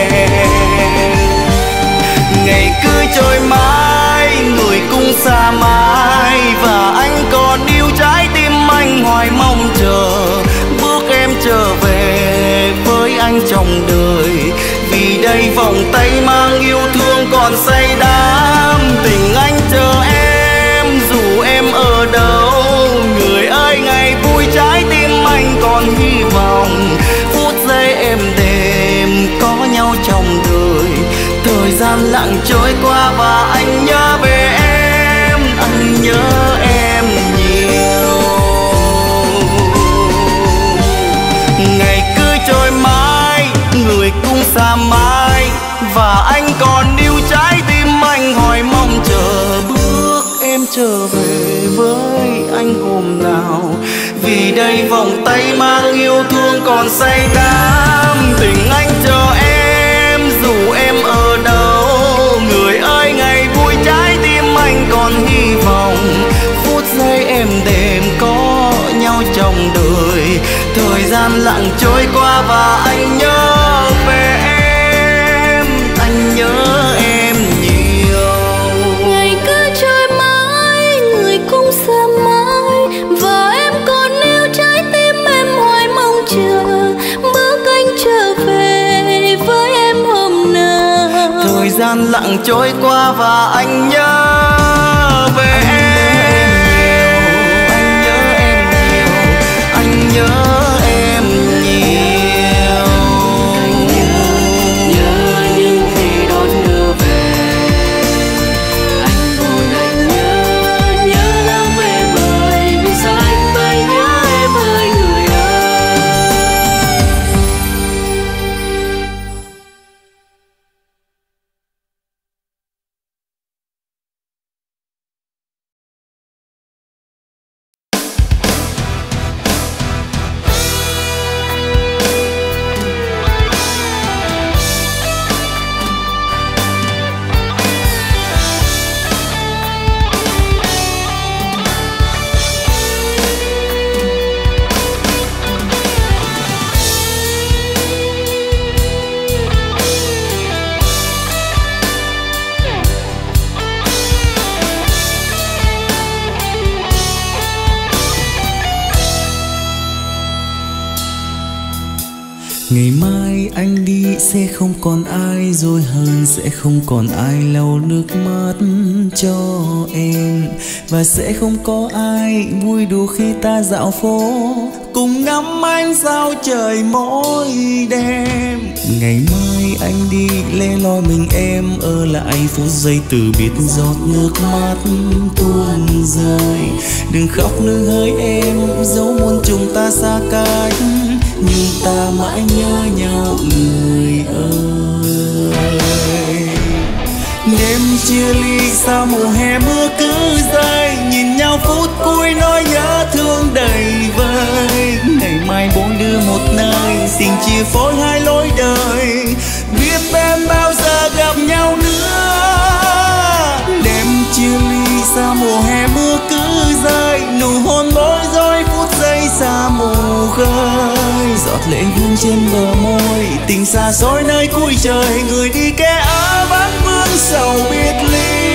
Ngày cứ trôi mãi, người cũng xa mãi, và anh còn yêu trái tim anh hoài mong chờ bước em trở về với anh trong đời. Vì đây vòng tay mang yêu thương còn say đắm, tình anh chờ em dù em ở đâu. Người ơi ngày vui trái tim anh còn hy vọng, phút giây êm đềm có nhau trong đời. Thời gian lặng trôi qua và anh nhớ về em, anh nhớ em nhiều. Ngày cứ trôi mãi, người cũng xa mãi, và anh còn yêu trái tim anh hoài mong chờ bước em trở về với anh hôm nào. Vì đây vòng tay mang yêu thương còn say đắm, tình anh chờ em dù em ở đâu. Người ơi ngày vui trái tim anh còn hy vọng, phút giây êm đềm có nhau trong đời. Thời gian lặng trôi qua và anh nhớ về em, anh nhớ em nhiều. Ngày cứ trôi mãi, người cũng xa mãi, và em còn yêu trái tim em hoài mong chờ bước anh trở về với em hôm nào. Thời gian lặng trôi qua và anh nhớ về em, anh nhớ em nhiều, anh nhớ em nhiều. Nhớ những khi đón đưa về, anh buồn anh nhớ lắm em ơi. Vì sao anh phải nhớ em ơi người ơi. Ngày mai anh đi sẽ không còn ai dối hơn, sẽ không còn ai lau nước mắt cho em, và sẽ không có ai vui đùa khi ta dạo phố cùng ngắm ánh sao trời mỗi đêm. Ngày mai anh đi lẻ loi mình em ở lại phút giây từ biệt, giọt nước mắt tuôn rơi. Đừng khóc nương hỡi em, dẫu muôn chúng ta xa cách nhưng ta mãi nhớ nhau người ơi. Đêm chia ly sao mùa hè mưa cứ rơi, nhìn nhau phút cuối nỗi nhớ thương đầy vơi. Ngày mai mỗi đứa một nơi, tình chia phối hai lối đời, biết em bao giờ gặp nhau nữa. Đêm chia ly sao mùa hè mưa cứ rơi, nụ hôn bối rối phút giây xa mù khơi. Giọt lệ vương trên bờ môi, tình xa xôi nơi cuối trời, người đi kẻ ở vẫn vương sầu biệt ly.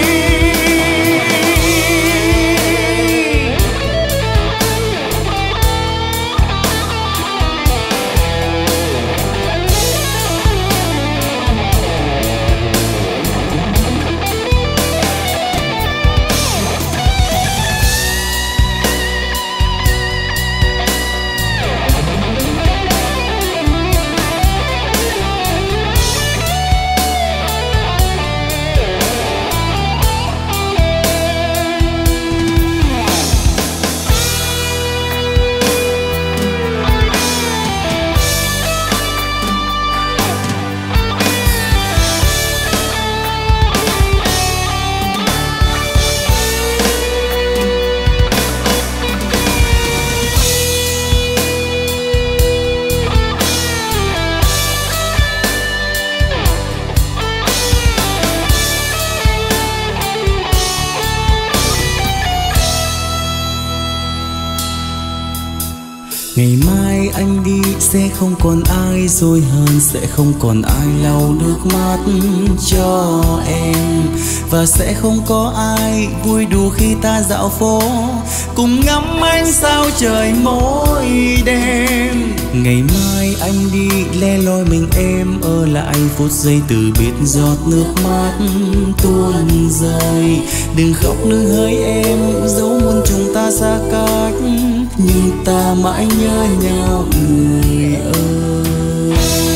Ngày mai anh đi sẽ không còn ai dối hơn, sẽ không còn ai lau nước mắt cho em, và sẽ không có ai vui đùa khi ta dạo phố cùng ngắm ánh sao trời mỗi đêm. Ngày mai anh đi lẻ loi mình em ở lại phút giây từ biệt, giọt nước mắt tuôn rơi. Đừng khóc nương hỡi em, dẫu muôn chúng ta xa cách nhưng ta mãi nhớ nhau người ơi.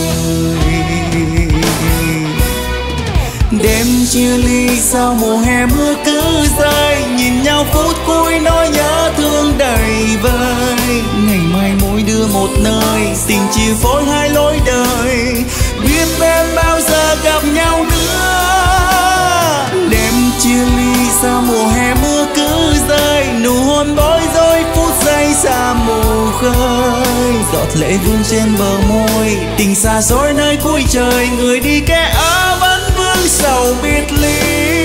Đêm chia ly sao mùa hè mưa cứ rơi, nhìn nhau phút cuối nỗi nhớ thương đầy vơi. Ngày mai mỗi đứa một nơi, tình chia phối hai lối đời, biết em bao giờ gặp nhau nữa. Đêm chia ly sao mùa hè mưa cứ rơi, nụ hôn bối rối phút giây xa mù khơi. Giọt lệ vương trên bờ môi, tình xa xôi nơi cuối trời, người đi kẻ ở vẫn vương sầu biệt ly.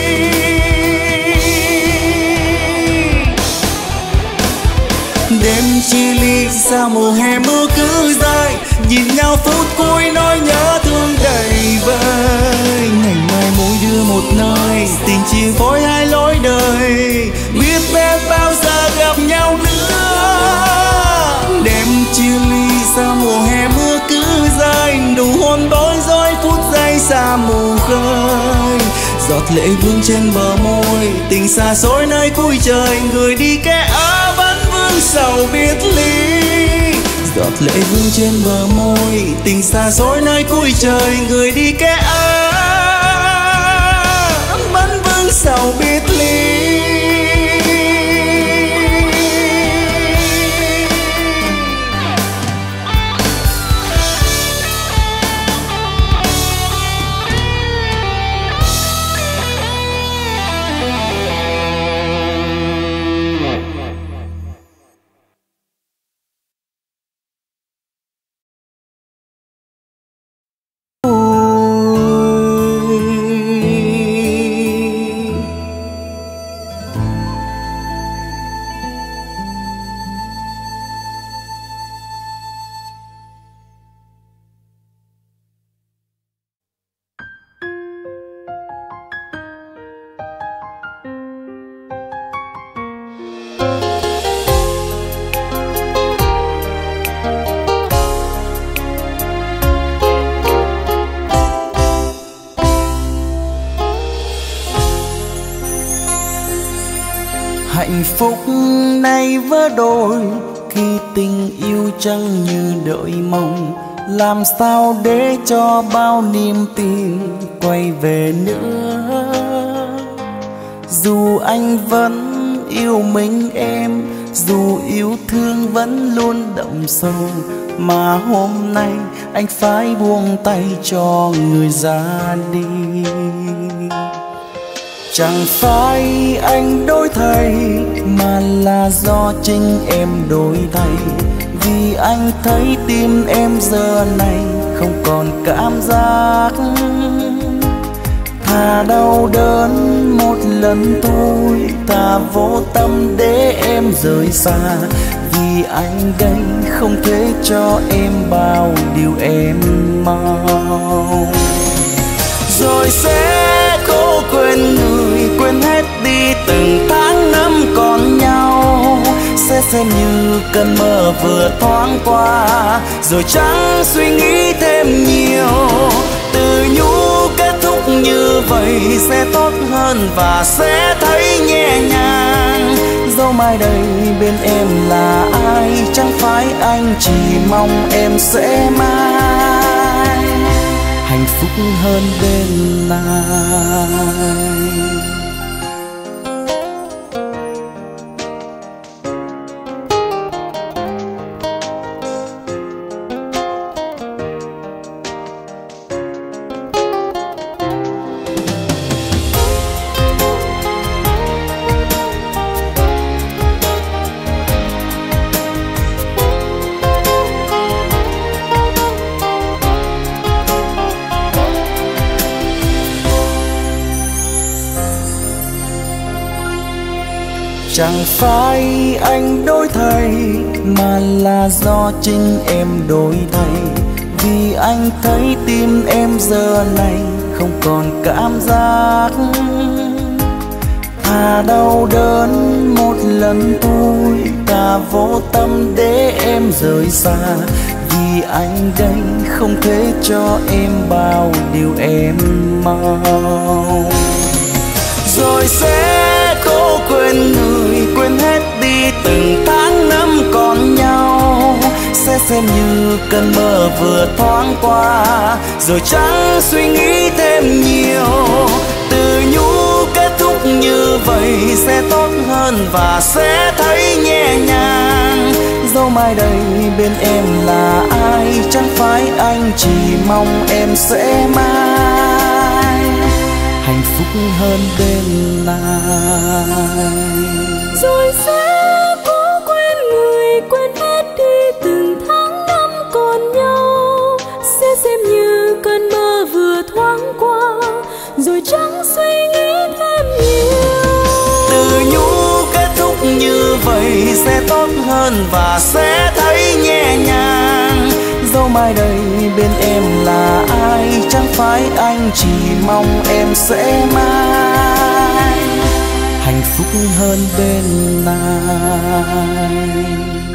Đêm chia ly sao mùa hè mưa cứ rơi, nhìn nhau phút cuối nỗi nhớ thương đầy vơi. Ngày mai mỗi đứa một nơi, tình chia phối hai lối đời, biết em bao giờ gặp nhau nữa. Đêm chia ly sao mùa hè mưa cứ rơi, nụ hôn bối rối phút giây xa mù khơi. Giọt lệ vương trên bờ môi, tình xa xôi nơi cuối trời, người đi kẻ ở vẫn vương sầu biệt ly. Giọt lệ vương trên bờ môi, tình xa xôi nơi cuối trời, người đi kẻ ở vẫn vương sầu biệt ly. Hạnh phúc nay vỡ đôi khi tình yêu chẳng như đợi mong. Làm sao để cho bao niềm tin quay về nữa? Dù anh vẫn yêu mình em, dù yêu thương vẫn luôn đậm sâu, mà hôm nay anh phải buông tay cho người ra đi. Chẳng phải anh đổi thay mà là do chính em đổi thay. Vì anh thấy tim em giờ này không còn cảm giác. Thà đau đớn một lần thôi, thà vô tâm để em rời xa. Vì anh đây không thể cho em bao điều em mong. Rồi sẽ cố quên người, quên hết đi từng tháng năm còn nhau. Sẽ xem như cơn mơ vừa thoáng qua, rồi chẳng suy nghĩ thêm nhiều. Từ nhũ kết thúc như vậy sẽ tốt hơn và sẽ thấy nhẹ nhàng. Dẫu mai đây bên em là ai, chẳng phải anh chỉ mong em sẽ mãi hạnh phúc hơn bên ai. Chẳng phải anh đổi thay mà là do chính em đổi thay. Vì anh thấy tim em giờ này không còn cảm giác. Thà đau đớn một lần thôi, thà vô tâm để em rời xa. Vì anh đây không thể cho em bao điều em mong. Rồi sẽ cố quên người, quên hết đi từng tháng năm còn nhau. Sẽ xem như cơn mơ vừa thoáng qua, rồi chẳng suy nghĩ thêm nhiều. Từ nhũ kết thúc như vậy sẽ tốt hơn và sẽ thấy nhẹ nhàng. Dẫu mai đây bên em là ai, chẳng phải anh chỉ mong em sẽ mãi hạnh phúc hơn bên ai. Rồi sẽ cố quên người, quên hết đi từng tháng năm còn nhau. Sẽ xem như cơn mơ vừa thoáng qua, rồi chẳng suy nghĩ thêm nhiều. Từ nhũ kết thúc như vậy sẽ tốt hơn và sẽ thấy nhẹ nhàng. Dẫu mai đây bên em là ai, chẳng phải anh chỉ mong em sẽ mãi hạnh phúc hơn bên ai.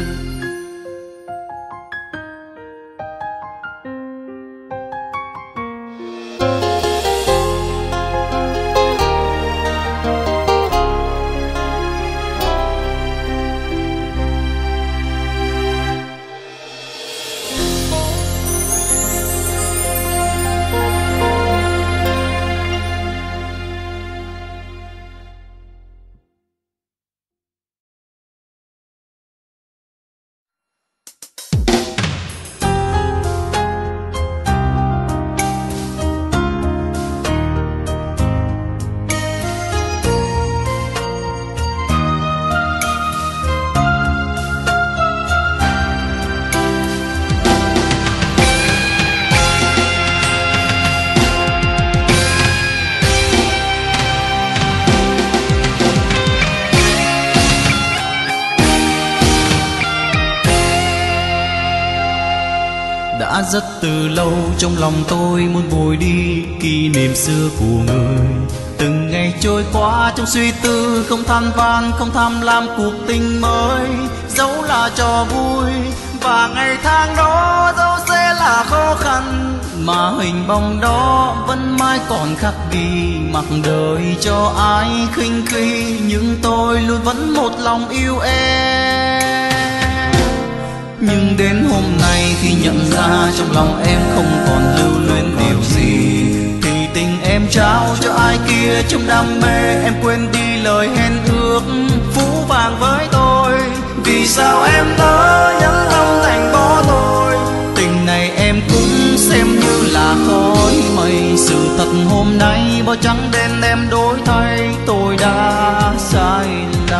Đã rất từ lâu trong lòng tôi muốn vùi đi kỷ niệm xưa của người. Từng ngày trôi qua trong suy tư, không than van không tham lam cuộc tình mới. Dẫu là trò vui và ngày tháng đó dẫu sẽ là khó khăn, mà hình bóng đó vẫn mãi còn khắc ghi. Mặc đời cho ai khinh khi, nhưng tôi luôn vẫn một lòng yêu em. Nhưng đến hôm nay khi nhận ra trong lòng em không còn lưu luyến điều gì, thì tình em trao cho ai kia trong đam mê. Em quên đi lời hẹn ước phũ phàng với tôi. Vì sao em nỡ nhẫn tâm thành bỏ tôi? Tình này em cũng xem như là khói mây. Sự thật hôm nay bao trắng đen em đổi thay, tôi đã sai lầm.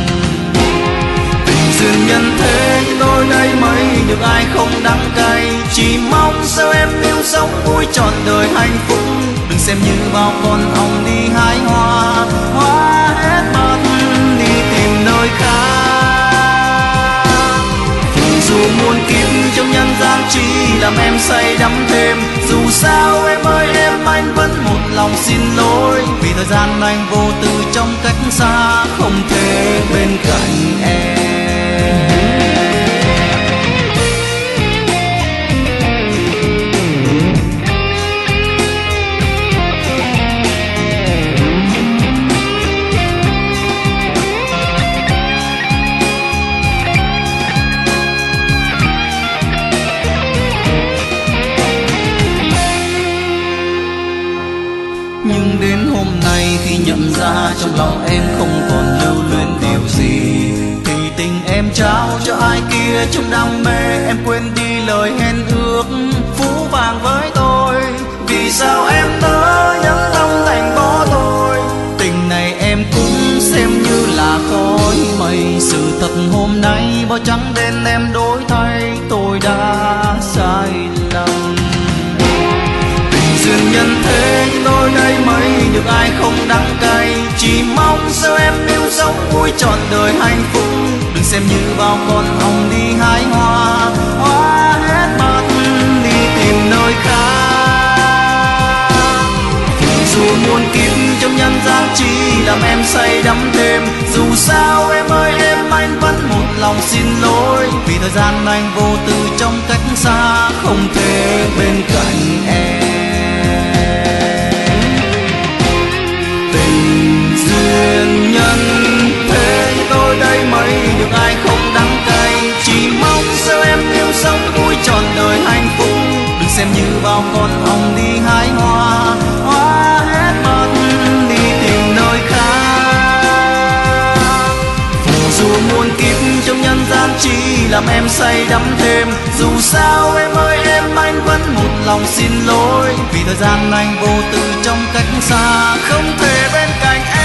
Tình duyên nhân thế tôi đây mấy được ai không đắng cay. Chỉ mong sao em yêu sống vui trọn đời hạnh phúc. Đừng xem như bao con ong đi hái hoa, hoa hết mất đi tìm nơi khác. Dù muôn kiếp trong nhân gian chỉ làm em say đắm thêm. Dù sao em ơi em, anh vẫn một lòng xin lỗi. Vì thời gian anh vô tư trong cách xa, không thể bên cạnh em. Nhưng đến hôm nay khi nhận ra trong lòng em không còn lưu luyến điều gì, thì tình em trao cho ai kia trong đam mê. Em quên đi lời hẹn ước phũ phàng với tôi. Vì sao em nỡ nhẫn tâm thành bỏ tôi? Tình này em cũng xem như là khói mây. Sự thật hôm nay bao trắng đen em đổi thay, tôi đã sai lầm. Duyên nhân thế tôi đây mấy được ai không đắng cay. Chỉ mong sao em yêu sống vui trọn đời hạnh phúc. Đừng xem như bao con ong đi hái hoa, hoa hết mất đi tìm nơi khác. Dù muôn kiếp trong nhân gian chỉ làm em say đắm thêm. Dù sao em ơi em, anh vẫn một lòng xin lỗi. Vì thời gian anh vô tư trong cách xa, không thể bên cạnh em. Duyên nhân thế tôi đây mấy được ai không đắng cay. Chỉ mong sao em yêu sống vui trọn đời hạnh phúc. Đừng xem như bao con ong đi hái hoa, hoa hết mất đi tìm nơi khác. Dù muôn kiếp trong nhân gian chỉ làm em say đắm thêm. Dù sao em ơi em, anh vẫn một lòng xin lỗi. Vì thời gian anh vô tư trong cách xa, không thể bên cạnh em.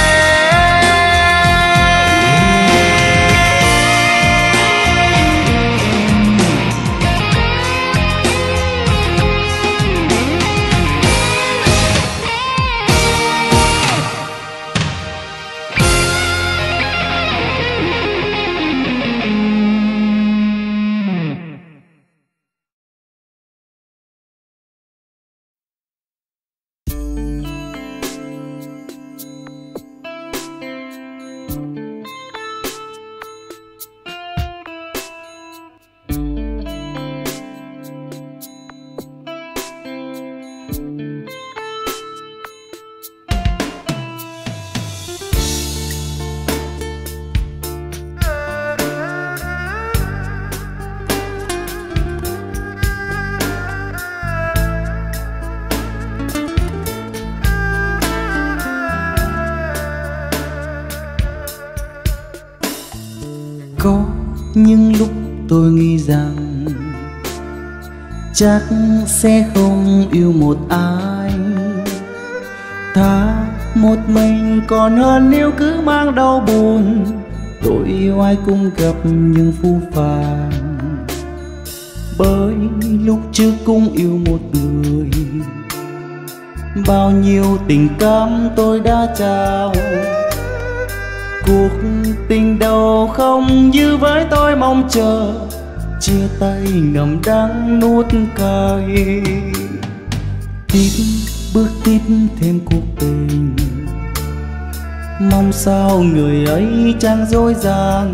Có những lúc tôi nghĩ rằng chắc sẽ không yêu một ai, thà một mình còn hơn nếu cứ mang đau buồn. Tôi yêu ai cũng gặp những phũ phàng, bởi lúc trước cũng yêu một người. Bao nhiêu tình cảm tôi đã trao, cuộc tình đầu không như với tôi mong chờ. Chia tay ngầm đắng nuốt cay, tiếp bước tiếp thêm cuộc tình. Mong sao người ấy chẳng dối gian,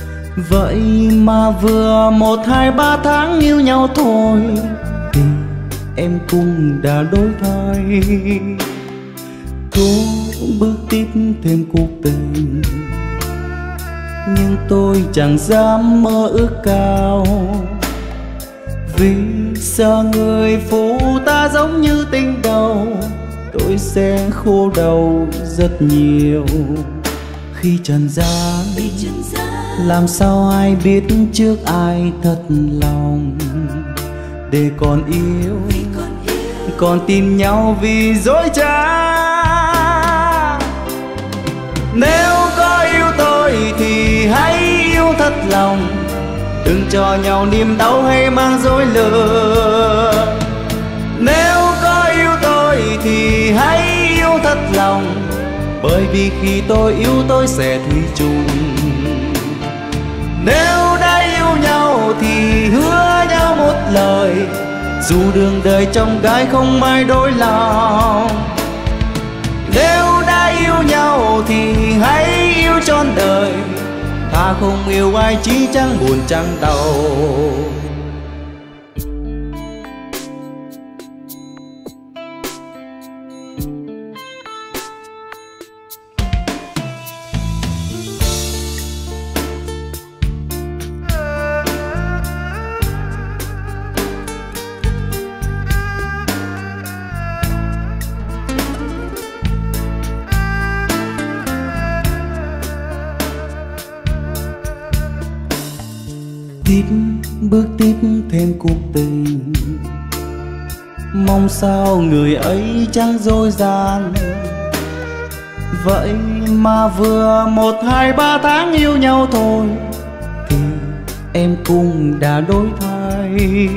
vậy mà vừa 1, 2, 3 tháng yêu nhau thôi thì em cũng đã đổi thay. Cố bước tiếp thêm cuộc tình, nhưng tôi chẳng dám mơ ước cao. Vì sợ người phụ ta giống như tình đầu, tôi sẽ khô đầu rất nhiều. Khi trần gian làm sao ai biết trước ai thật lòng. Để còn yêu còn tin nhau vì dối trá. Nếu có yêu tôi thì hãy yêu thật lòng, đừng cho nhau niềm đau hay mang dối lừa. Nếu có yêu tôi thì hãy yêu thật lòng, bởi vì khi tôi yêu tôi sẽ thủy chung. Nếu đã yêu nhau thì hứa nhau một lời, dù đường đời trong gai không ai đổi lòng. Nếu đã yêu nhau thì hãy yêu trọn đời, ta không yêu ai chỉ chẳng buồn chẳng đau. Bước tiếp thêm cuộc tình, mong sao người ấy chẳng dối gian. Vậy mà vừa 1, 2, 3 tháng yêu nhau thôi thì em cũng đã đổi thay.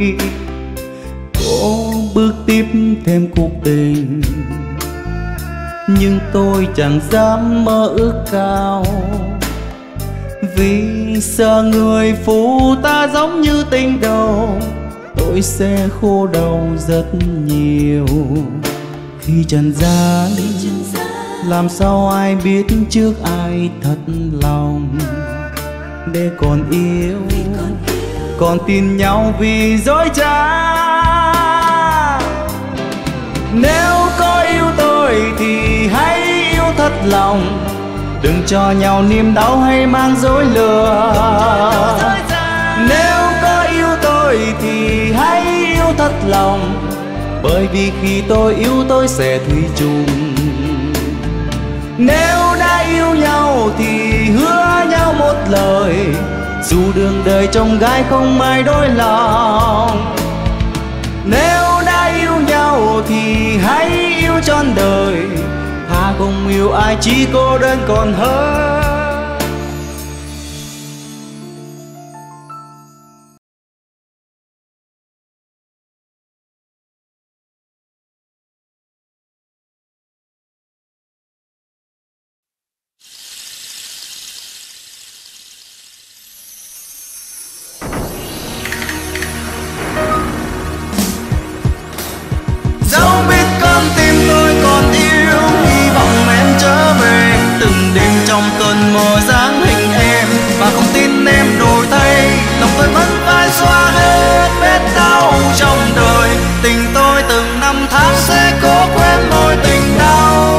Cố bước tiếp thêm cuộc tình, nhưng tôi chẳng dám mơ ước cao. Vì sợ người phụ ta giống như tình đầu, tôi sẽ khô đầu rất nhiều. Khi trần gian làm sao ai biết trước ai thật lòng. Để còn yêu còn tin nhau vì dối trá. Nếu có yêu tôi thì hãy yêu thật lòng, đừng cho nhau niềm đau hay mang dối lừa. Nếu có yêu tôi thì hãy yêu thật lòng, bởi vì khi tôi yêu tôi sẽ thủy chung. Nếu đã yêu nhau thì hứa nhau một lời, dù đường đời trong gai không ai đổi lòng. Nếu đã yêu nhau thì hãy yêu trọn đời, ta không yêu ai chỉ cô đơn còn hơn. Dẫu biết con tim tôi còn yêu, hy vọng em trở về. Từng đêm trong cơn mơ dáng hình em, và không tin em đổi thay. Lòng tôi vẫn phải xóa hết vết đau trong đời. Tình tôi từng năm tháng sẽ cố quên mối tình đau.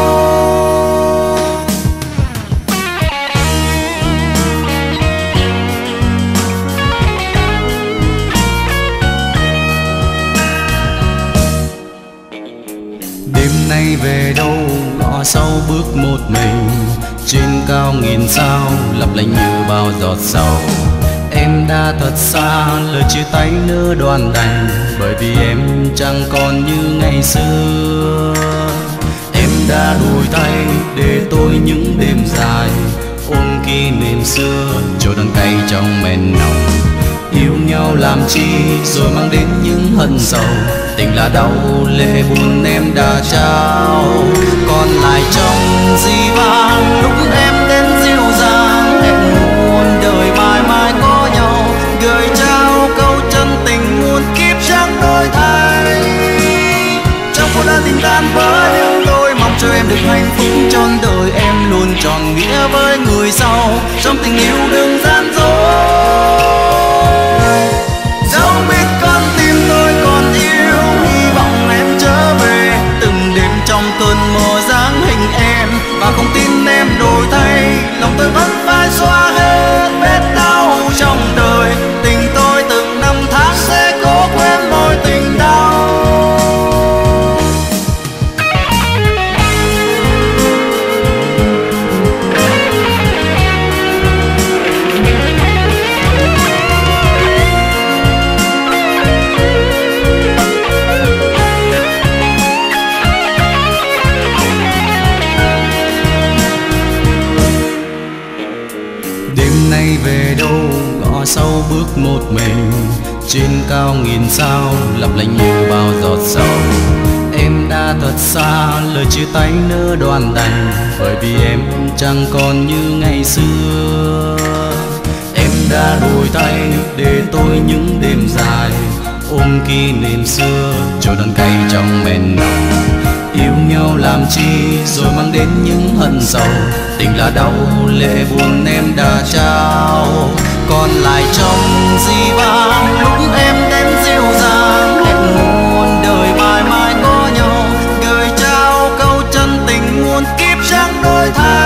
Đêm nay về đâu ngõ sâu bước một mình, trên cao nghìn sao lấp lánh như bao giọt sầu. Em đã thật xa, lời chia tay nỡ đoạn đành, bởi vì em chẳng còn như ngày xưa. Em đã đổi thay để tôi những đêm dài, ôm kỷ niệm xưa trôi đắng cay trong men nồng. Yêu nhau làm chi rồi mang đến những hận sầu, tình là đau lệ buồn em đã trao. Còn lại trong di vang lúc em đến dịu dàng, hẹn muôn đời mãi mãi có nhau, gửi trao câu chân tình muôn kiếp chẳng đổi thay. Trong phút đã tình tan vỡ nhưng tôi mong cho em được hạnh phúc trọn đời. Em luôn tròn nghĩa với người sau, trong tình yêu đừng gian dối. Dẫu biết con tim tôi còn yêu, hy vọng sau bước một mình. Trên cao nghìn sao lấp lánh như bao giọt sầu. Em đã thật xa, lời chia tay nỡ đoạn đành, bởi vì em chẳng còn như ngày xưa. Em đã đổi thay để tôi những đêm dài, ôm kỷ niệm xưa trôi đắng cay trong men nồng. Yêu nhau làm chi rồi mang đến những hận sầu, tình là đau lệ buồn em đã trao. Còn lại trong di vang lúc em đến dịu dàng, hẹn muôn đời mãi mãi có nhau, gửi trao câu chân tình muôn kiếp chẳng đổi thay.